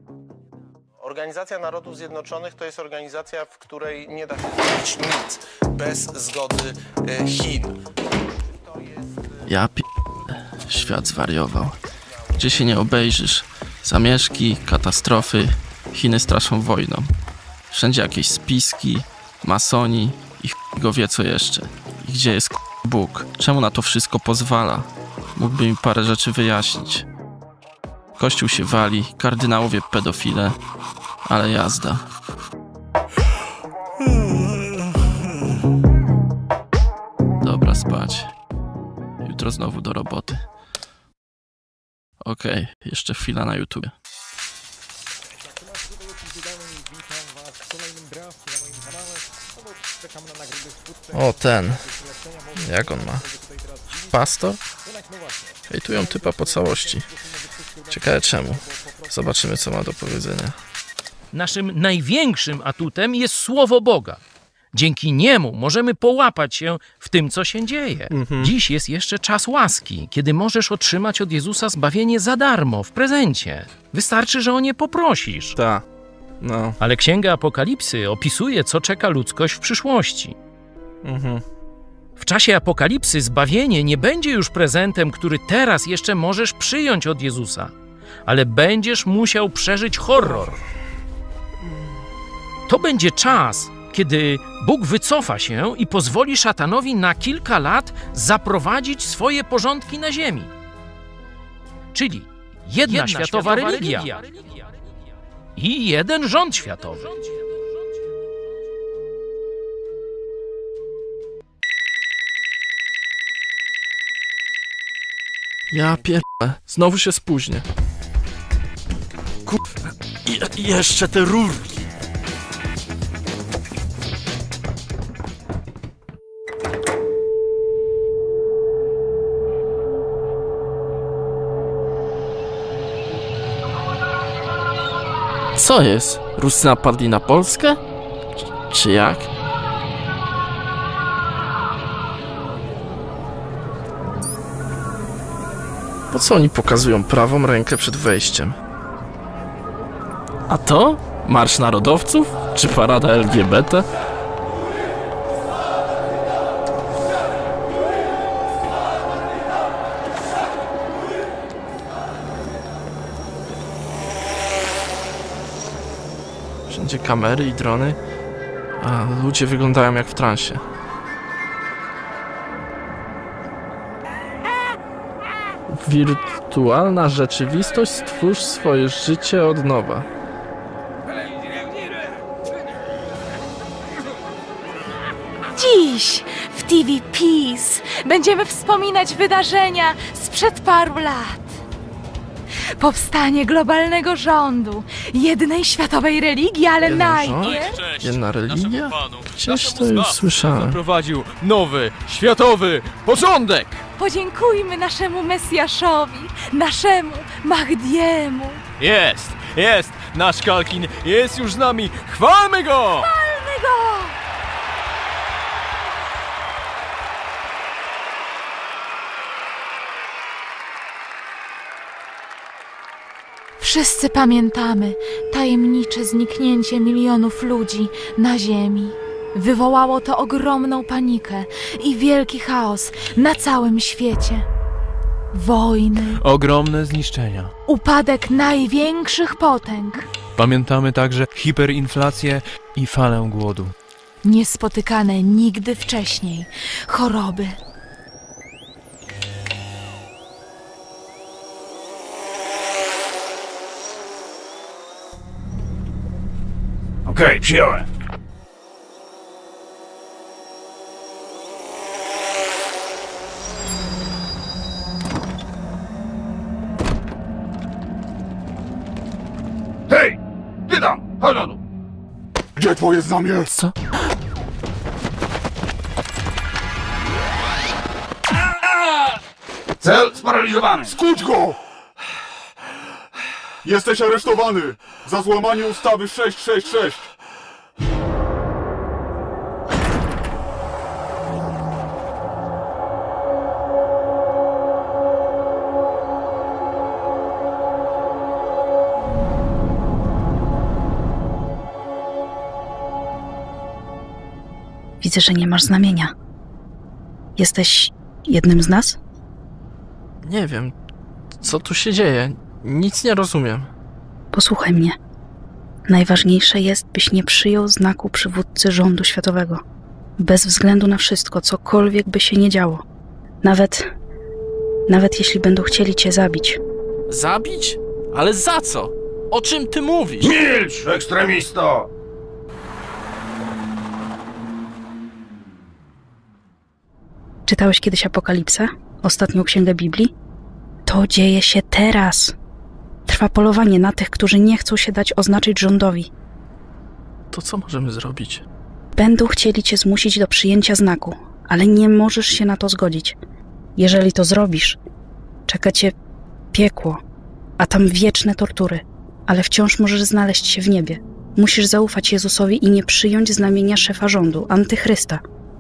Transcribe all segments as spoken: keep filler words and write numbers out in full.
Organizacja Narodów Zjednoczonych to jest organizacja, w której nie da się zrobić nic bez zgody e, Chin. To jest... Ja p... Świat zwariował. Gdzie się nie obejrzysz? Zamieszki, katastrofy, Chiny straszą wojną. Wszędzie jakieś spiski, masoni i ch... go wie co jeszcze. I gdzie jest k... Bóg? Czemu na to wszystko pozwala? Mógłby mi parę rzeczy wyjaśnić. Kościół się wali, kardynałowie pedofile, ale jazda. Dobra, spać. Jutro znowu do roboty. Okej, okay, jeszcze chwila na YouTubie. O, ten. Jak on ma? Pastor? Hejtują typa po całości. Ciekawe czemu. Zobaczymy, co ma do powiedzenia. Naszym największym atutem jest Słowo Boga. Dzięki niemu możemy połapać się w tym, co się dzieje. Mhm. Dziś jest jeszcze czas łaski, kiedy możesz otrzymać od Jezusa zbawienie za darmo, w prezencie. Wystarczy, że o nie poprosisz. Tak. No. Ale Księga Apokalipsy opisuje, co czeka ludzkość w przyszłości. Mhm. W czasie Apokalipsy zbawienie nie będzie już prezentem, który teraz jeszcze możesz przyjąć od Jezusa, ale będziesz musiał przeżyć horror. To będzie czas, kiedy Bóg wycofa się i pozwoli szatanowi na kilka lat zaprowadzić swoje porządki na ziemi. Czyli jedna, jedna światowa, światowa religia, religia i jeden rząd światowy. Ja pierdolę, znowu się spóźnię. Kur... Je jeszcze te rurki. Co jest? Ruscy napadli na Polskę? Czy, czy jak? Po co oni pokazują prawą rękę przed wejściem? A to? Marsz Narodowców? Czy parada L G B T? Wszędzie kamery i drony, a ludzie wyglądają jak w transie. Wirtualna rzeczywistość, stwórz swoje życie od nowa. Dziś w T V Peace będziemy wspominać wydarzenia sprzed paru lat. Powstanie globalnego rządu, jednej światowej religii, ale Jeden najpierw... rząd? Jedna religia? Gdzieś to już słyszałem. Zaprowadził nowy, światowy porządek! Podziękujmy naszemu Mesjaszowi, naszemu Mahdiemu. Jest, jest! Nasz Kalkin jest już z nami! Chwalmy go! Chwalmy go! Wszyscy pamiętamy tajemnicze zniknięcie milionów ludzi na Ziemi. Wywołało to ogromną panikę i wielki chaos na całym świecie. Wojny, ogromne zniszczenia. upadek największych potęg, Pamiętamy także hiperinflację i falę głodu. niespotykane nigdy wcześniej choroby. Okej, okay, przyjąłem. Hej! Ty tam! Chodź na dół! Gdzie twoje znamie? Co? Cel sparaliżowany! Skuć go! Jesteś aresztowany za złamanie ustawy sześć sześć sześć. Widzę, że nie masz znamienia. Jesteś jednym z nas? Nie wiem, co tu się dzieje. Nic nie rozumiem. Posłuchaj mnie. Najważniejsze jest, byś nie przyjął znaku przywódcy rządu światowego. Bez względu na wszystko, cokolwiek by się nie działo. Nawet... Nawet jeśli będą chcieli cię zabić. Zabić? Ale za co? O czym ty mówisz? Milcz, ekstremisto! Czytałeś kiedyś Apokalipsę? Ostatnią księgę Biblii? To dzieje się teraz. Trwa polowanie na tych, którzy nie chcą się dać oznaczyć rządowi. To co możemy zrobić? Będą chcieli cię zmusić do przyjęcia znaku, ale nie możesz się na to zgodzić. Jeżeli to zrobisz, czeka cię piekło, a tam wieczne tortury, ale wciąż możesz znaleźć się w niebie. Musisz zaufać Jezusowi i nie przyjąć znamienia szefa rządu, antychrysta.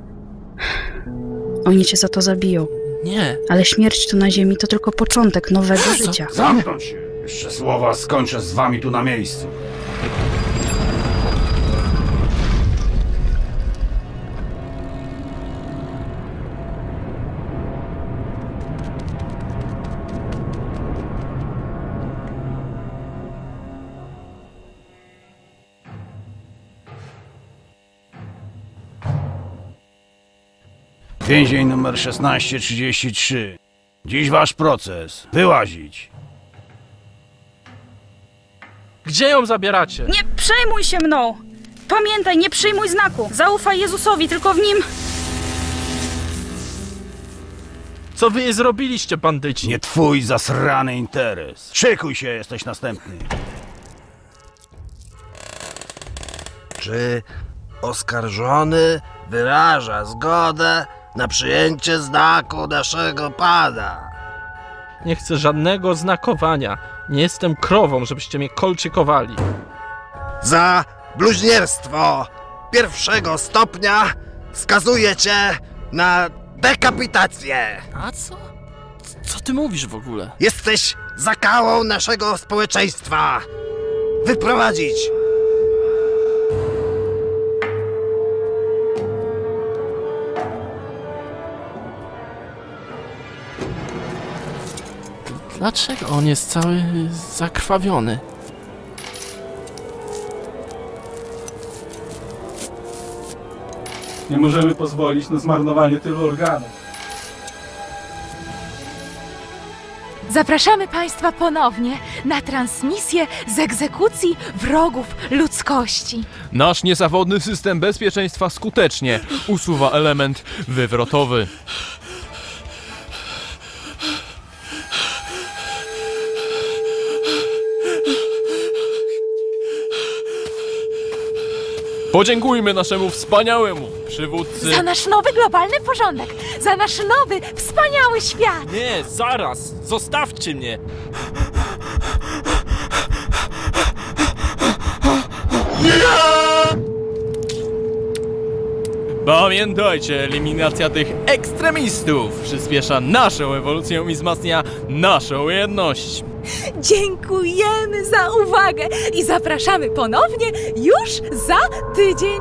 Oni cię za to zabiją. Nie. Ale śmierć tu na ziemi to tylko początek nowego życia. Zamknąć się! Jeszcze słowa skończę z wami tu na miejscu. Więzień numer szesnaście trzydzieści trzy. Dziś wasz proces. Wyłazić. Gdzie ją zabieracie? Nie przejmuj się mną! Pamiętaj, nie przyjmuj znaku! Zaufaj Jezusowi, tylko w nim... Co wy jej zrobiliście, bandyci? Nie twój zasrany interes. Szykuj się, jesteś następny. Czy oskarżony wyraża zgodę na przyjęcie znaku naszego Pana? Nie chcę żadnego znakowania. Nie jestem krową, żebyście mnie kolczykowali. Za bluźnierstwo pierwszego stopnia skazuję cię na dekapitację. A co? Co ty mówisz w ogóle? Jesteś zakałą naszego społeczeństwa. Wyprowadzić. Dlaczego on jest cały zakrwawiony? Nie możemy pozwolić na zmarnowanie tylu organów. Zapraszamy Państwa ponownie na transmisję z egzekucji wrogów ludzkości. Nasz niezawodny system bezpieczeństwa skutecznie usuwa element wywrotowy. Podziękujmy naszemu wspaniałemu przywódcy. Za nasz nowy globalny porządek, za nasz nowy, wspaniały świat. Nie, zaraz! Zostawcie mnie! Pamiętajcie, eliminacja tych ekstremistów przyspiesza naszą ewolucję i wzmacnia naszą jedność. Dziękujemy za uwagę i zapraszamy ponownie już za tydzień.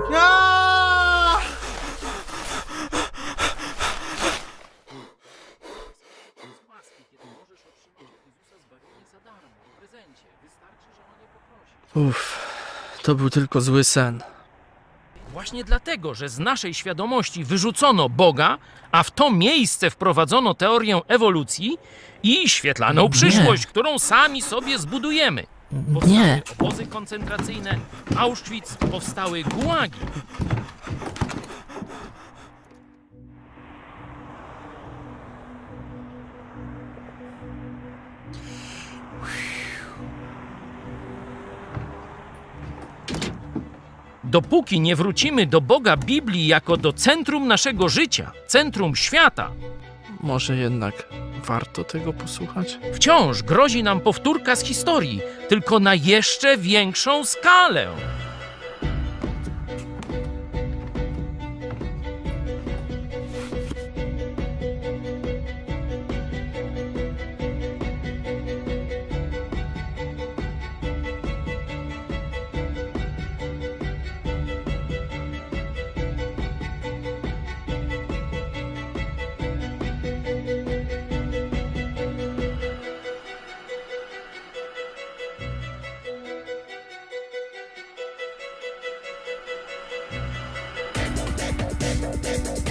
Uff, to był tylko zły sen. Właśnie dlatego, że z naszej świadomości wyrzucono Boga, a w to miejsce wprowadzono teorię ewolucji i świetlaną Nie. przyszłość, którą sami sobie zbudujemy. Powstały Nie. obozy koncentracyjne, Auschwitz, powstały gułagi. Dopóki nie wrócimy do Boga Biblii jako do centrum naszego życia, centrum świata, Może jednak warto tego posłuchać? wciąż grozi nam powtórka z historii, tylko na jeszcze większą skalę.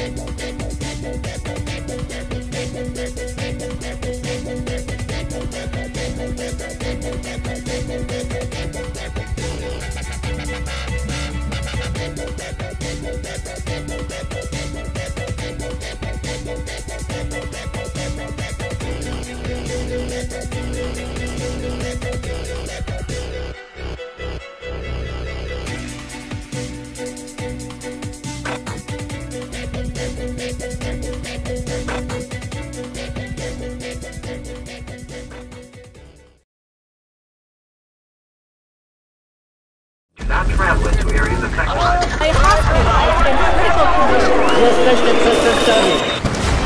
Jesteście przestępcami.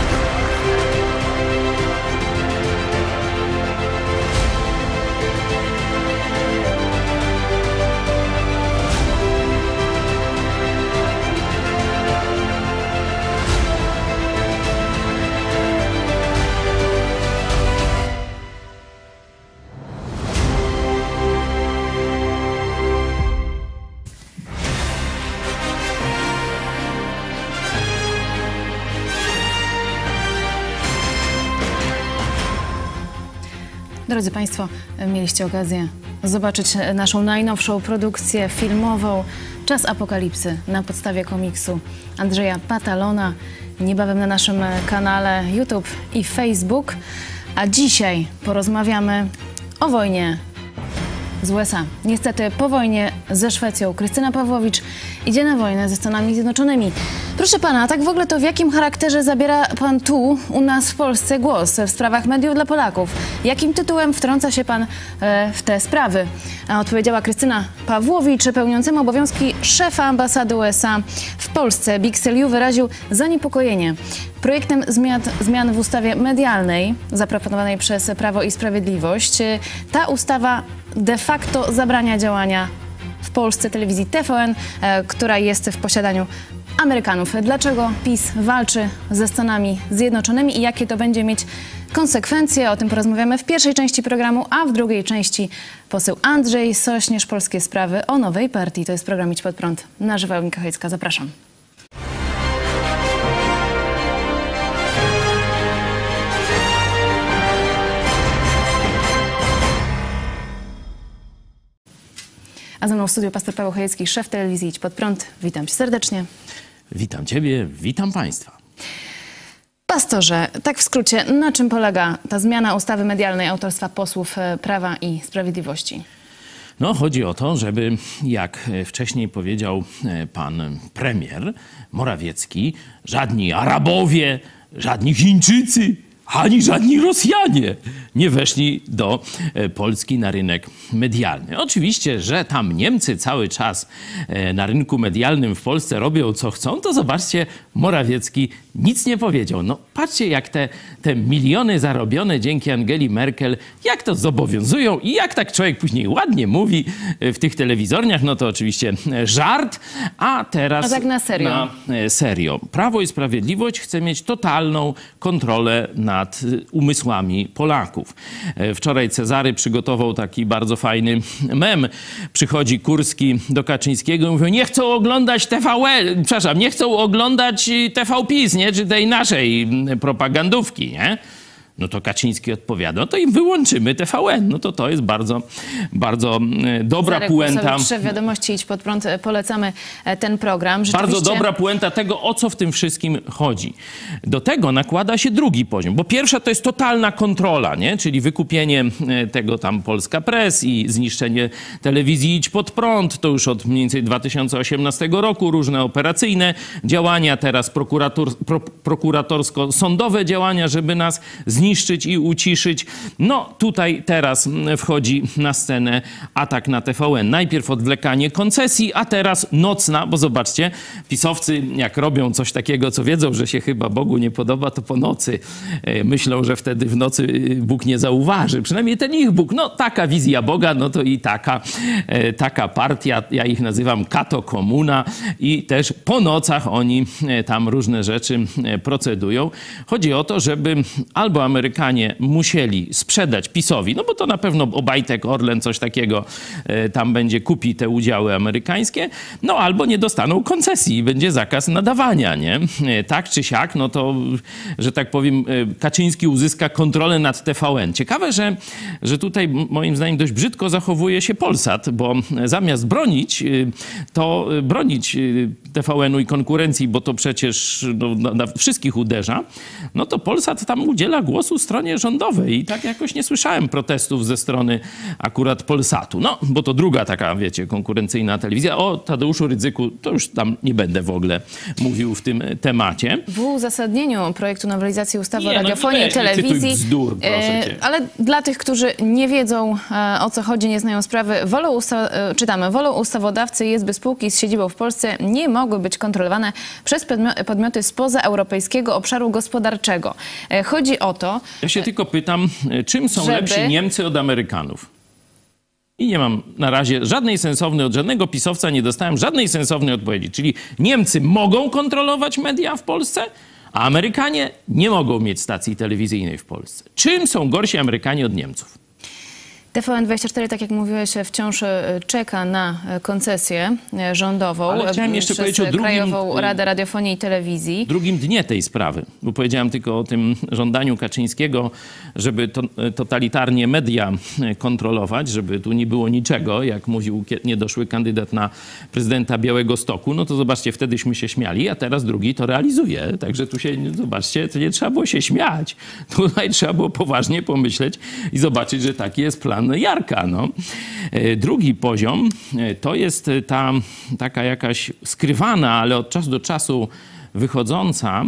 Drodzy Państwo, mieliście okazję zobaczyć naszą najnowszą produkcję filmową Czas Apokalipsy na podstawie komiksu Andrzeja Patalona. Niebawem na naszym kanale YouTube i Facebook. A dzisiaj porozmawiamy o wojnie z U S A. Niestety po wojnie ze Szwecją Krystyna Pawłowicz idzie na wojnę ze Stanami Zjednoczonymi. Proszę pana, a tak w ogóle to w jakim charakterze zabiera pan tu, u nas w Polsce głos w sprawach mediów dla Polaków? Jakim tytułem wtrąca się pan e, w te sprawy? A odpowiedziała Krystyna Pawłowicz, pełniącemu obowiązki szefa ambasady U S A w Polsce. Big Seliu wyraził zaniepokojenie projektem zmian, zmian w ustawie medialnej zaproponowanej przez Prawo i Sprawiedliwość. Ta ustawa de facto zabrania działania w Polsce telewizji T V N, e, która jest w posiadaniu Amerykanów. Dlaczego PiS walczy ze Stanami Zjednoczonymi i jakie to będzie mieć konsekwencje? O tym porozmawiamy w pierwszej części programu, a w drugiej części poseł Andrzej Sośnierz, Polskie Sprawy o nowej partii. To jest program Idź Pod Prąd. Na żywo Eulika Chojecka. Zapraszam. A ze mną w studiu pastor Paweł Chojecki, szef telewizji Idź Pod Prąd. Witam cię serdecznie. Witam ciebie, witam państwa. Pastorze, tak w skrócie, na czym polega ta zmiana ustawy medialnej autorstwa posłów Prawa i Sprawiedliwości? No, chodzi o to, żeby, jak wcześniej powiedział pan premier Morawiecki, żadni Arabowie, żadni Chińczycy, ani żadni Rosjanie nie weszli do Polski na rynek medialny. Oczywiście, że tam Niemcy cały czas na rynku medialnym w Polsce robią co chcą, to zobaczcie, Morawiecki nic nie powiedział. No patrzcie, jak te, te miliony zarobione dzięki Angeli Merkel, jak to zobowiązują i jak tak człowiek później ładnie mówi w tych telewizorniach, no to oczywiście żart, a teraz a tak na serio. Na serio. Prawo i Sprawiedliwość chce mieć totalną kontrolę nad umysłami Polaków. Wczoraj Cezary przygotował taki bardzo fajny mem. Przychodzi Kurski do Kaczyńskiego i mówi, nie chcą oglądać T V N, przepraszam, nie chcą oglądać T V PiS, nie? Czy tej naszej propagandówki, nie? No to Kaczyński odpowiada, no to im wyłączymy T V N. No to to jest bardzo, bardzo dobra Zarek puenta. Szef Wiadomości Idź Pod Prąd, polecamy ten program. Bardzo dobra puenta tego, o co w tym wszystkim chodzi. Do tego nakłada się drugi poziom, bo pierwsza to jest totalna kontrola, nie? Czyli wykupienie tego tam Polska Press i zniszczenie telewizji Idź Pod Prąd. To już od mniej więcej dwa tysiące osiemnastego roku różne operacyjne działania, teraz prokurator, pro, prokuratorsko-sądowe działania, żeby nas zniszczyć zniszczyć i uciszyć. No tutaj teraz wchodzi na scenę atak na T V N. Najpierw odwlekanie koncesji, a teraz nocna, bo zobaczcie, pisowcy jak robią coś takiego, co wiedzą, że się chyba Bogu nie podoba, to po nocy myślą, że wtedy w nocy Bóg nie zauważy. Przynajmniej ten ich Bóg. No taka wizja Boga, no to i taka, taka partia, ja ich nazywam Kato Komuna i też po nocach oni tam różne rzeczy procedują. Chodzi o to, żeby albo Amerykanie Amerykanie musieli sprzedać PiS-owi, no bo to na pewno Obajtek, Orlen, coś takiego tam będzie, kupi te udziały amerykańskie, no albo nie dostaną koncesji i będzie zakaz nadawania, nie? Tak czy siak, no to, że tak powiem, Kaczyński uzyska kontrolę nad T V N. Ciekawe, że, że tutaj moim zdaniem dość brzydko zachowuje się Polsat, bo zamiast bronić, to bronić T V N-u i konkurencji, bo to przecież no, na, na wszystkich uderza, no to Polsat tam udziela głosu stronie rządowej i tak jakoś nie słyszałem protestów ze strony akurat Polsatu. No, bo to druga taka, wiecie, konkurencyjna telewizja. O Tadeuszu Rydzyku to już tam nie będę w ogóle mówił w tym temacie. W uzasadnieniu projektu nowelizacji ustawy nie, o radiofonii no, i telewizji, bzdur, proszę cię. ale dla tych, którzy nie wiedzą, o co chodzi, nie znają sprawy, wolą usta- czytamy, wolą ustawodawcy jest, by spółki z siedzibą w Polsce nie mogły być kontrolowane przez podmioty spoza europejskiego obszaru gospodarczego. Chodzi o to... Ja się tylko pytam, czym są żeby... lepsi Niemcy od Amerykanów? I nie mam na razie żadnej sensownej, od żadnego pisowca nie dostałem żadnej sensownej odpowiedzi. Czyli Niemcy mogą kontrolować media w Polsce, a Amerykanie nie mogą mieć stacji telewizyjnej w Polsce. Czym są gorsi Amerykanie od Niemców? T V N dwadzieścia cztery, tak jak mówiłeś, wciąż czeka na koncesję rządową. Ale chciałem jeszcze przez powiedzieć o drugim, Krajową Radę Radiofonii i Telewizji. drugim dnie tej sprawy, bo powiedziałem tylko o tym żądaniu Kaczyńskiego, żeby to, totalitarnie media kontrolować, żeby tu nie było niczego, jak mówił niedoszły kandydat na prezydenta Białegostoku, no to zobaczcie, wtedyśmy się śmiali, a teraz drugi to realizuje. Także tu się, zobaczcie, to nie trzeba było się śmiać. Tutaj trzeba było poważnie pomyśleć i zobaczyć, że taki jest plan Jarka. No. Drugi poziom to jest ta taka jakaś skrywana, ale od czasu do czasu wychodząca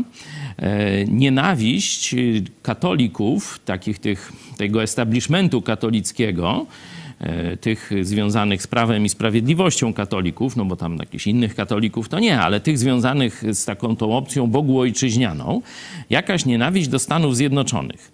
nienawiść katolików, takich tych, tego establishmentu katolickiego, tych związanych z Prawem i Sprawiedliwością katolików, no bo tam jakichś innych katolików to nie, ale tych związanych z taką tą opcją Bogu ojczyźnianą, jakaś nienawiść do Stanów Zjednoczonych.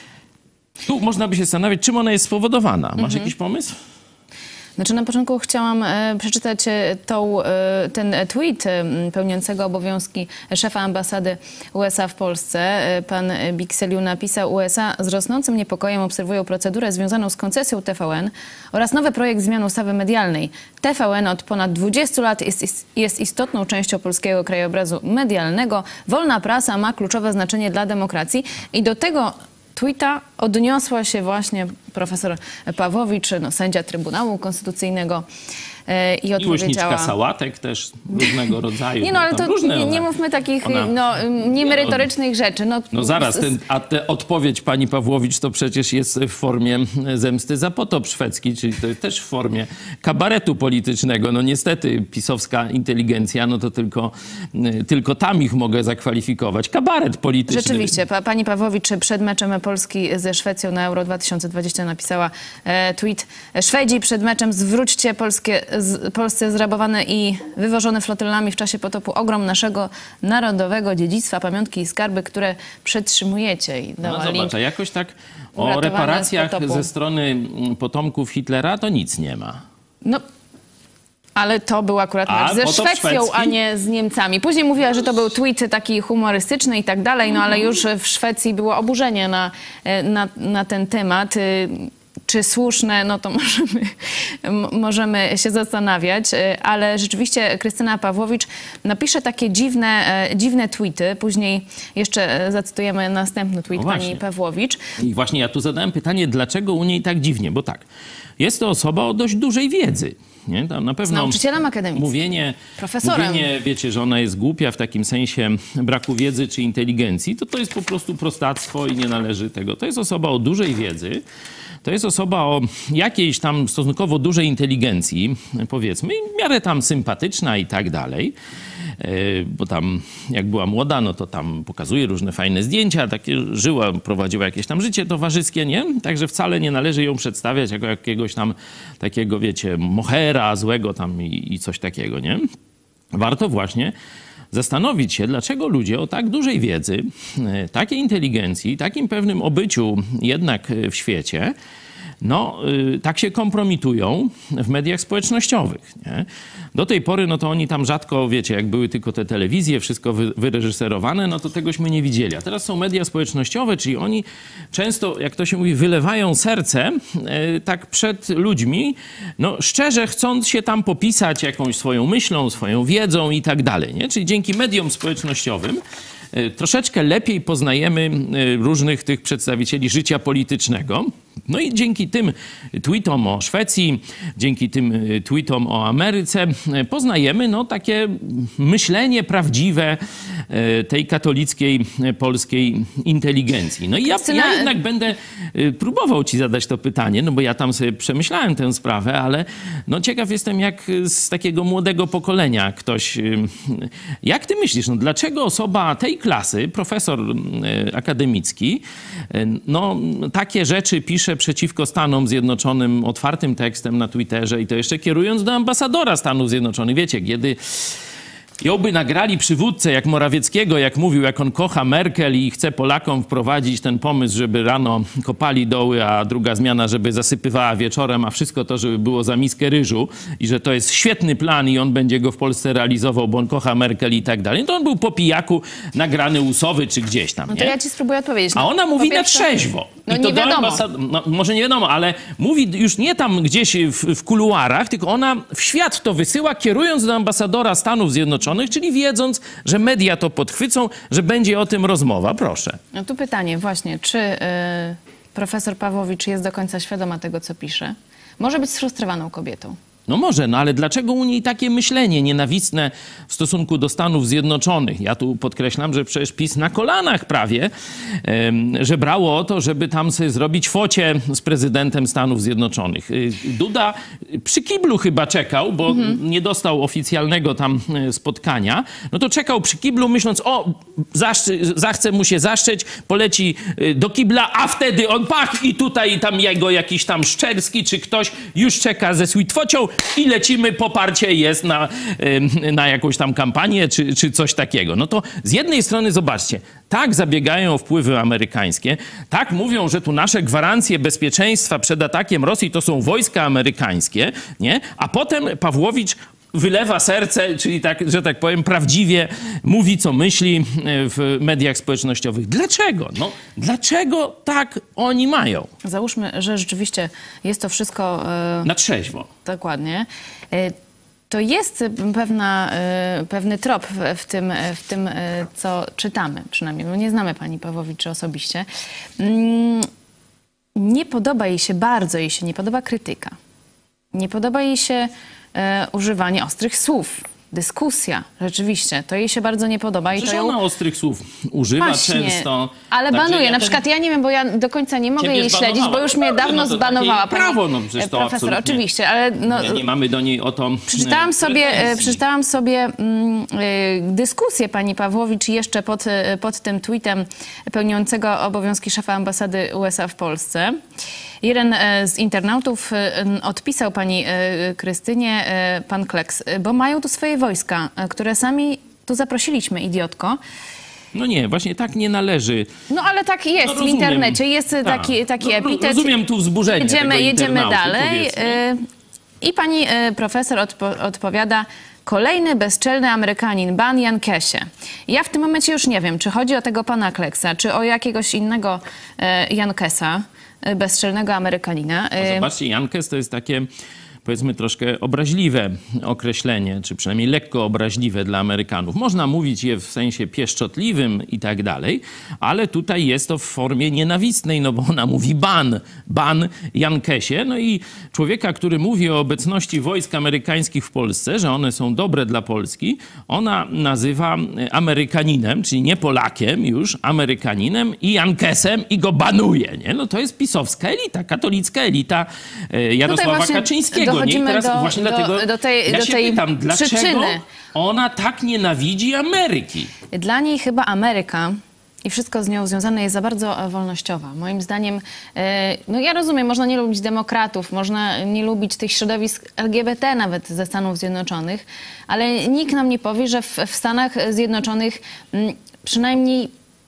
Tu można by się zastanawiać, czym ona jest spowodowana. Masz Mhm. jakiś pomysł? Znaczy na początku chciałam e, przeczytać e, tą, e, ten tweet e, pełniącego obowiązki szefa ambasady U S A w Polsce. E, pan Bikseliu napisał: U S A z rosnącym niepokojem obserwują procedurę związaną z koncesją T V N oraz nowy projekt zmian ustawy medialnej. T V N od ponad dwudziestu lat jest, jest istotną częścią polskiego krajobrazu medialnego. Wolna prasa ma kluczowe znaczenie dla demokracji i do tego tweeta odniosła się właśnie profesor Pawłowicz, no, sędzia Trybunału Konstytucyjnego e, i odpowiedziała... Miłośniczka sałatek też różnego rodzaju. Nie no, ale to różne nie, nie ona, mówmy takich ona, no, niemerytorycznych rzeczy. No, no zaraz, ten, a te odpowiedź pani Pawłowicz to przecież jest w formie zemsty za potop szwedzki, czyli to jest też w formie kabaretu politycznego. No niestety pisowska inteligencja, no to tylko, tylko tam ich mogę zakwalifikować. Kabaret polityczny. Rzeczywiście, pa, pani Pawłowicz przed meczem Polski ze Szwecją na Euro dwa tysiące dwudziestym napisała e, tweet: Szwedzi przed meczem zwróćcie polskie, z, Polsce zrabowane i wywożone flotylami w czasie potopu ogrom naszego narodowego dziedzictwa, pamiątki i skarby, które przetrzymujecie. I no zobacz, link. a jakoś tak o reparacjach ze strony potomków Hitlera to nic nie ma. No, ale to był akurat mecz ze Szwecją, szwedzki? A nie z Niemcami. Później mówiła, że to był tweet taki humorystyczny i tak dalej, no ale już w Szwecji było oburzenie na, na, na ten temat. Czy słuszne, no to możemy, możemy się zastanawiać, ale rzeczywiście Krystyna Pawłowicz napisze takie dziwne, dziwne tweety. Później jeszcze zacytujemy następny tweet no pani Pawłowicz. I właśnie ja tu zadałem pytanie, dlaczego u niej tak dziwnie? Bo tak, jest to osoba o dość dużej wiedzy. Nie? Tam na pewno z nauczycielem akademickim. Mówienie, profesorem. Mówienie, wiecie, że ona jest głupia w takim sensie braku wiedzy czy inteligencji, to to jest po prostu prostactwo i nie należy tego. To jest osoba o dużej wiedzy. To jest osoba o jakiejś tam stosunkowo dużej inteligencji, powiedzmy, w miarę tam sympatyczna i tak dalej. Bo tam jak była młoda, no to tam pokazuje różne fajne zdjęcia, takie żyła, prowadziła jakieś tam życie towarzyskie, nie? Także wcale nie należy ją przedstawiać jako jakiegoś tam takiego, wiecie, mochera złego tam i, i coś takiego, nie? Warto właśnie zastanowić się, dlaczego ludzie o tak dużej wiedzy, takiej inteligencji, takim pewnym obyciu jednak w świecie no y, tak się kompromitują w mediach społecznościowych. Nie? Do tej pory, no to oni tam rzadko, wiecie, jak były tylko te telewizje, wszystko wy, wyreżyserowane, no to tegośmy nie widzieli. A teraz są media społecznościowe, czyli oni często, jak to się mówi, wylewają serce y, tak przed ludźmi, no szczerze chcąc się tam popisać jakąś swoją myślą, swoją wiedzą i tak dalej. Nie? Czyli dzięki mediom społecznościowym troszeczkę lepiej poznajemy różnych tych przedstawicieli życia politycznego. No i dzięki tym tweetom o Szwecji, dzięki tym tweetom o Ameryce poznajemy no, takie myślenie prawdziwe tej katolickiej polskiej inteligencji. No i ja, ja jednak będę próbował ci zadać to pytanie, no bo ja tam sobie przemyślałem tę sprawę, ale no ciekaw jestem, jak z takiego młodego pokolenia ktoś... Jak ty myślisz, no dlaczego osoba tej klasy, profesor akademicki, no takie rzeczy pisze przeciwko Stanom Zjednoczonym otwartym tekstem na Twitterze i to jeszcze kierując do ambasadora Stanów Zjednoczonych. Wiecie, kiedy ją by nagrali przywódcę jak Morawieckiego, jak mówił, jak on kocha Merkel i chce Polakom wprowadzić ten pomysł, żeby rano kopali doły, a druga zmiana, żeby zasypywała wieczorem, a wszystko to, żeby było za miskę ryżu i że to jest świetny plan i on będzie go w Polsce realizował, bo on kocha Merkel i tak dalej. To on był po pijaku nagrany Usowy czy gdzieś tam, No to nie? ja ci spróbuję odpowiedzieć. A ona mówi pierwsze, na trzeźwo. No I to nie do wiadomo. ambasad- no, może nie wiadomo, ale mówi już nie tam gdzieś w, w kuluarach, tylko ona w świat to wysyła, kierując do ambasadora Stanów Zjednoczonych, czyli wiedząc, że media to podchwycą, że będzie o tym rozmowa. Proszę. No tu pytanie właśnie, czy y, profesor Pawłowicz jest do końca świadoma tego, co pisze? Może być sfrustrowaną kobietą. No może, no ale dlaczego u niej takie myślenie nienawistne w stosunku do Stanów Zjednoczonych? Ja tu podkreślam, że przecież PiS na kolanach prawie em, żebrało o to, żeby tam sobie zrobić focie z prezydentem Stanów Zjednoczonych. Y, Duda przy kiblu chyba czekał, bo Mhm. nie dostał oficjalnego tam e, spotkania. No to czekał przy kiblu, myśląc, o, zaszczy, zachce mu się zaszczeć, poleci y, do kibla, a wtedy on pach i tutaj tam jego jakiś tam Szczerski czy ktoś już czeka ze sweetfocią i lecimy, poparcie jest na, y, na jakąś tam kampanię czy, czy coś takiego. No to z jednej strony zobaczcie, tak zabiegają o wpływy amerykańskie, tak mówią, że tu nasze gwarancje bezpieczeństwa przed atakiem Rosji to są wojska amerykańskie, nie? A potem Pawłowicz wylewa serce, czyli tak, że tak powiem, prawdziwie mówi, co myśli w mediach społecznościowych. Dlaczego? No, dlaczego tak oni mają? Załóżmy, że rzeczywiście jest to wszystko... y, Na trzeźwo. Dokładnie. Y, To jest pewna, y, pewny trop w, w, tym, w tym, y, co czytamy, przynajmniej. No nie znamy pani Pawłowicz osobiście. Mm, nie podoba jej się, bardzo jej się nie podoba krytyka. Nie podoba jej się e, używanie ostrych słów. Dyskusja, rzeczywiście. To jej się bardzo nie podoba. I Przecież to ją... ona ostrych słów używa Właśnie, często. ale Także banuje. ja Na ten- przykład ja nie wiem, bo ja do końca nie mogę Ciebie jej śledzić, zbanowała. bo już mnie dawno No to takie zbanowała pani prawo, no przecież to profesor. absolutnie. Oczywiście, ale no, Nie, nie mamy do niej o to Przeczytałam e, sobie, e, pretensji. przeczytałam sobie mm, y, dyskusję pani Pawłowicz jeszcze pod, y, pod tym tweetem pełniącego obowiązki szefa ambasady U S A w Polsce. Jeden e, z internautów e, odpisał pani e, Krystynie, e, pan Kleks, e, bo mają tu swoje wojska, e, które sami tu zaprosiliśmy, idiotko. No nie, właśnie tak nie należy. No ale tak jest No, w rozumiem. internecie, jest Tak. taki, taki No, epitet. rozumiem tu wzburzenie Jedziemy, tego jedziemy internauty, dalej. powiedzmy. Y, I pani y, profesor odpo odpowiada, kolejny bezczelny Amerykanin, ban Jan Kesie. Ja w tym momencie już nie wiem, czy chodzi o tego pana Kleksa, czy o jakiegoś innego y, Jan Kesa, y, bezczelnego Amerykanina. No Y, zobaczcie, Jankes to jest takie, powiedzmy, troszkę obraźliwe określenie, czy przynajmniej lekko obraźliwe dla Amerykanów. Można mówić je w sensie pieszczotliwym i tak dalej, ale tutaj jest to w formie nienawistnej, no bo ona mówi ban, ban Jankesie. No i człowieka, który mówi o obecności wojsk amerykańskich w Polsce, że one są dobre dla Polski, ona nazywa Amerykaninem, czyli nie Polakiem już, Amerykaninem i Jankesem i go banuje, nie? No to jest pisowska elita, katolicka elita e, Jarosława właśnie Kaczyńskiego. Nie? I dochodzimy teraz do- właśnie do- dlatego do tej- ja do się tej pytam, dlaczego przyczyny. ona tak nienawidzi Ameryki? Dla niej chyba Ameryka i wszystko z nią związane jest za bardzo e, wolnościowa. Moim zdaniem, e, no ja rozumiem, można nie lubić demokratów, można nie lubić tych środowisk L G B T nawet ze Stanów Zjednoczonych, ale nikt nam nie powie, że w, w Stanach Zjednoczonych m, przynajmniej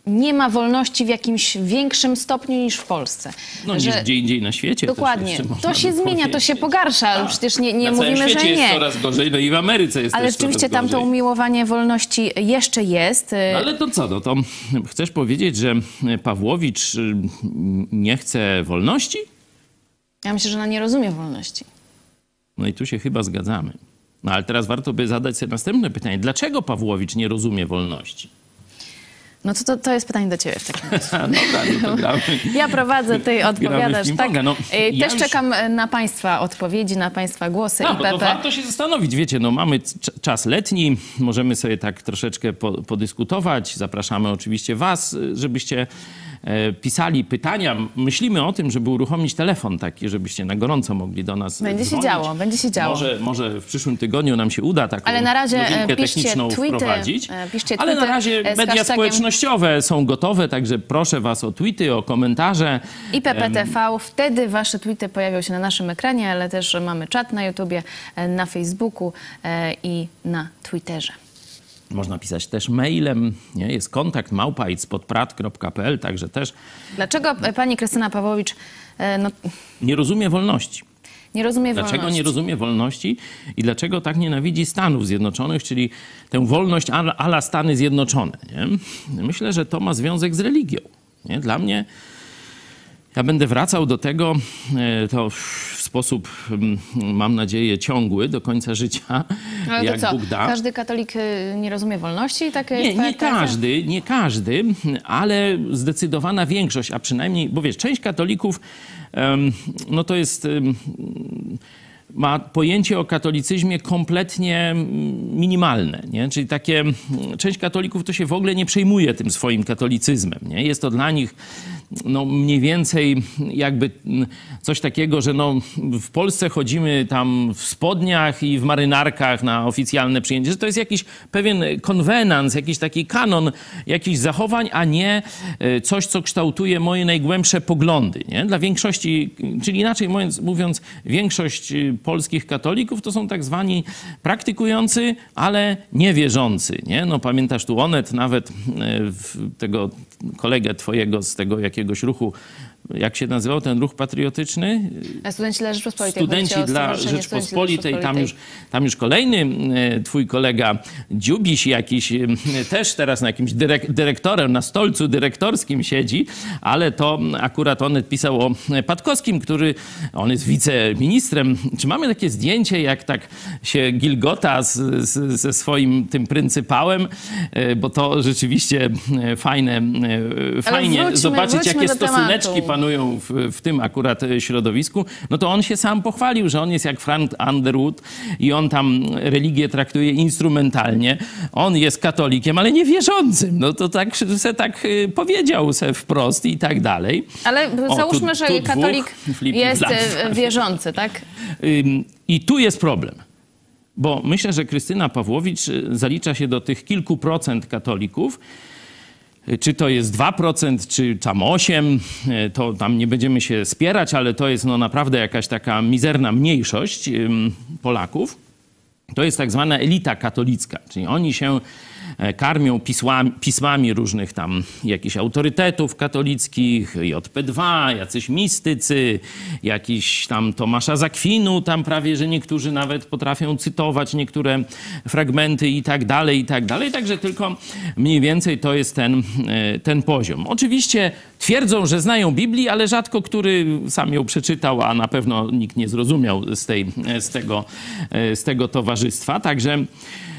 nie ma wolności w jakimś większym stopniu niż w Polsce. No że... niż gdzie indziej na świecie. Dokładnie. To, to się zmienia, to się pogarsza, ale przecież nie, nie na mówimy, całym świecie że nie. jest coraz gorzej, no i w Ameryce jest ale też rzeczywiście coraz tam to gorzej. umiłowanie wolności jeszcze jest. No ale to co, no to chcesz powiedzieć, że Pawłowicz nie chce wolności? Ja myślę, że ona nie rozumie wolności. No i tu się chyba zgadzamy. No ale teraz warto by zadać sobie następne pytanie. Dlaczego Pawłowicz nie rozumie wolności? No to, to, to jest pytanie do ciebie w takim razie. Dobra, no to gramy. Ja prowadzę, ty odpowiadasz. Tak. No, Też ja już... czekam na państwa odpowiedzi, na państwa głosy A, i bo P to P. warto się zastanowić. Wiecie, no mamy czas letni, możemy sobie tak troszeczkę po, podyskutować. Zapraszamy oczywiście was, żebyście e, pisali pytania. Myślimy o tym, żeby uruchomić telefon taki, żebyście na gorąco mogli do nas Będzie dzwonić. się działo, będzie się działo. Może, może w przyszłym tygodniu nam się uda taką Ale na razie nowinkę piszcie techniczną tweety, wprowadzić. piszcie Ale na tweety razie z media hashtagiem społecznościowe są gotowe, także proszę was o tweety, o komentarze. I P P T V. Wtedy wasze tweety pojawią się na naszym ekranie, ale też mamy czat na YouTubie, na Facebooku i na Twitterze. Można pisać też mailem, nie? Jest kontakt małpa idź spod prat kropka p l, także też... Dlaczego pani Krystyna Pawłowicz no, nie rozumie wolności? Nie rozumie Dlaczego wolności. nie rozumie wolności i dlaczego tak nienawidzi Stanów Zjednoczonych, czyli tę wolność a a la Stany Zjednoczone? Nie? Myślę, że to ma związek z religią. Nie? Dla mnie, ja będę wracał do tego, to w sposób, mam nadzieję, ciągły do końca życia, Ale jak to co? Bóg da. Każdy katolik nie rozumie wolności? Tak Nie, nie każdy, nie każdy, ale zdecydowana większość, a przynajmniej, bo wiesz, część katolików, um, no to jest... Um, ma pojęcie o katolicyzmie kompletnie minimalne, nie? Czyli takie, część katolików to się w ogóle nie przejmuje tym swoim katolicyzmem, nie? Jest to dla nich no mniej więcej jakby coś takiego, że no w Polsce chodzimy tam w spodniach i w marynarkach na oficjalne przyjęcie, że to jest jakiś pewien konwenans, jakiś taki kanon jakichś zachowań, a nie coś, co kształtuje moje najgłębsze poglądy, nie? Dla większości, czyli inaczej mówiąc, mówiąc większość polskich katolików to są tak zwani praktykujący, ale niewierzący, nie? No pamiętasz tu Onet, nawet tego kolegę twojego z tego jakiegoś ruchu, jak się nazywał ten ruch patriotyczny? Studenci dla Rzeczpospolitej. Studenci dla Rzeczpospolitej. Tam już, tam już kolejny twój kolega Dziubiś jakiś, też teraz na jakimś dyrek, dyrektorem, na stolcu dyrektorskim siedzi, ale to akurat on pisał o Patkowskim, który, on jest wiceministrem. Czy mamy takie zdjęcie, jak tak się gilgota z, z, ze swoim tym pryncypałem, bo to rzeczywiście fajne, fajnie wróćmy, zobaczyć, wróćmy jakie do stosuneczki tematu. panują w, w tym akurat środowisku, no to on się sam pochwalił, że on jest jak Frank Underwood i on tam religię traktuje instrumentalnie. On jest katolikiem, ale niewierzącym. No to tak se tak powiedział se wprost i tak dalej. Ale O, załóżmy, tu- że tu katolik dwóch flip jest flap. e, wierzący, tak? Ym, I tu jest problem. Bo myślę, że Krystyna Pawłowicz y, zalicza się do tych kilku procent katolików. Y, Czy to jest dwa procent, czy tam osiem procent, to tam nie będziemy się spierać, ale to jest no naprawdę jakaś taka mizerna mniejszość ym, Polaków. To jest tak zwana elita katolicka, czyli oni się e, karmią pisłami, pismami różnych tam jakichś autorytetów katolickich, J P dwa, jacyś mistycy, jakiś tam Tomasza z Akwinu, tam prawie, że niektórzy nawet potrafią cytować niektóre fragmenty i tak dalej, i tak dalej. Także tylko mniej więcej to jest ten, e, ten poziom. Oczywiście twierdzą, że znają Biblię, ale rzadko który sam ją przeczytał, a na pewno nikt nie zrozumiał z, tej, z, tego, z tego towarzystwa. Także e,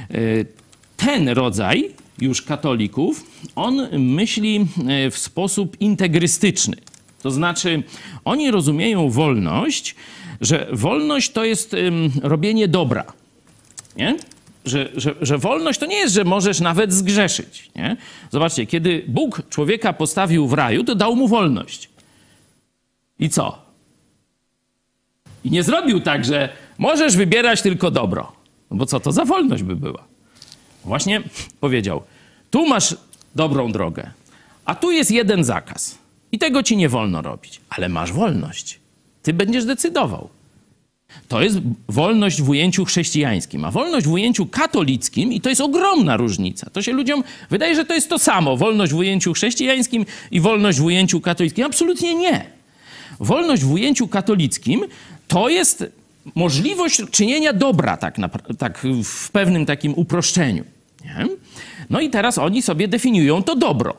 ten rodzaj już katolików, on myśli e, w sposób integrystyczny. To znaczy, oni rozumieją wolność, że wolność to jest ym, robienie dobra. Nie? Że, że, że wolność to nie jest, że możesz nawet zgrzeszyć. Nie? Zobaczcie, kiedy Bóg człowieka postawił w raju, to dał mu wolność. I co? I nie zrobił tak, że możesz wybierać tylko dobro. No bo co to za wolność by była? Właśnie powiedział, tu masz dobrą drogę, a tu jest jeden zakaz. I tego ci nie wolno robić, ale masz wolność. Ty będziesz decydował. To jest wolność w ujęciu chrześcijańskim, a wolność w ujęciu katolickim, i to jest ogromna różnica. To się ludziom wydaje, że to jest to samo, wolność w ujęciu chrześcijańskim i wolność w ujęciu katolickim. Absolutnie nie. Wolność w ujęciu katolickim to jest możliwość czynienia dobra, tak, na, tak w pewnym takim uproszczeniu. Nie? No i teraz oni sobie definiują to dobro.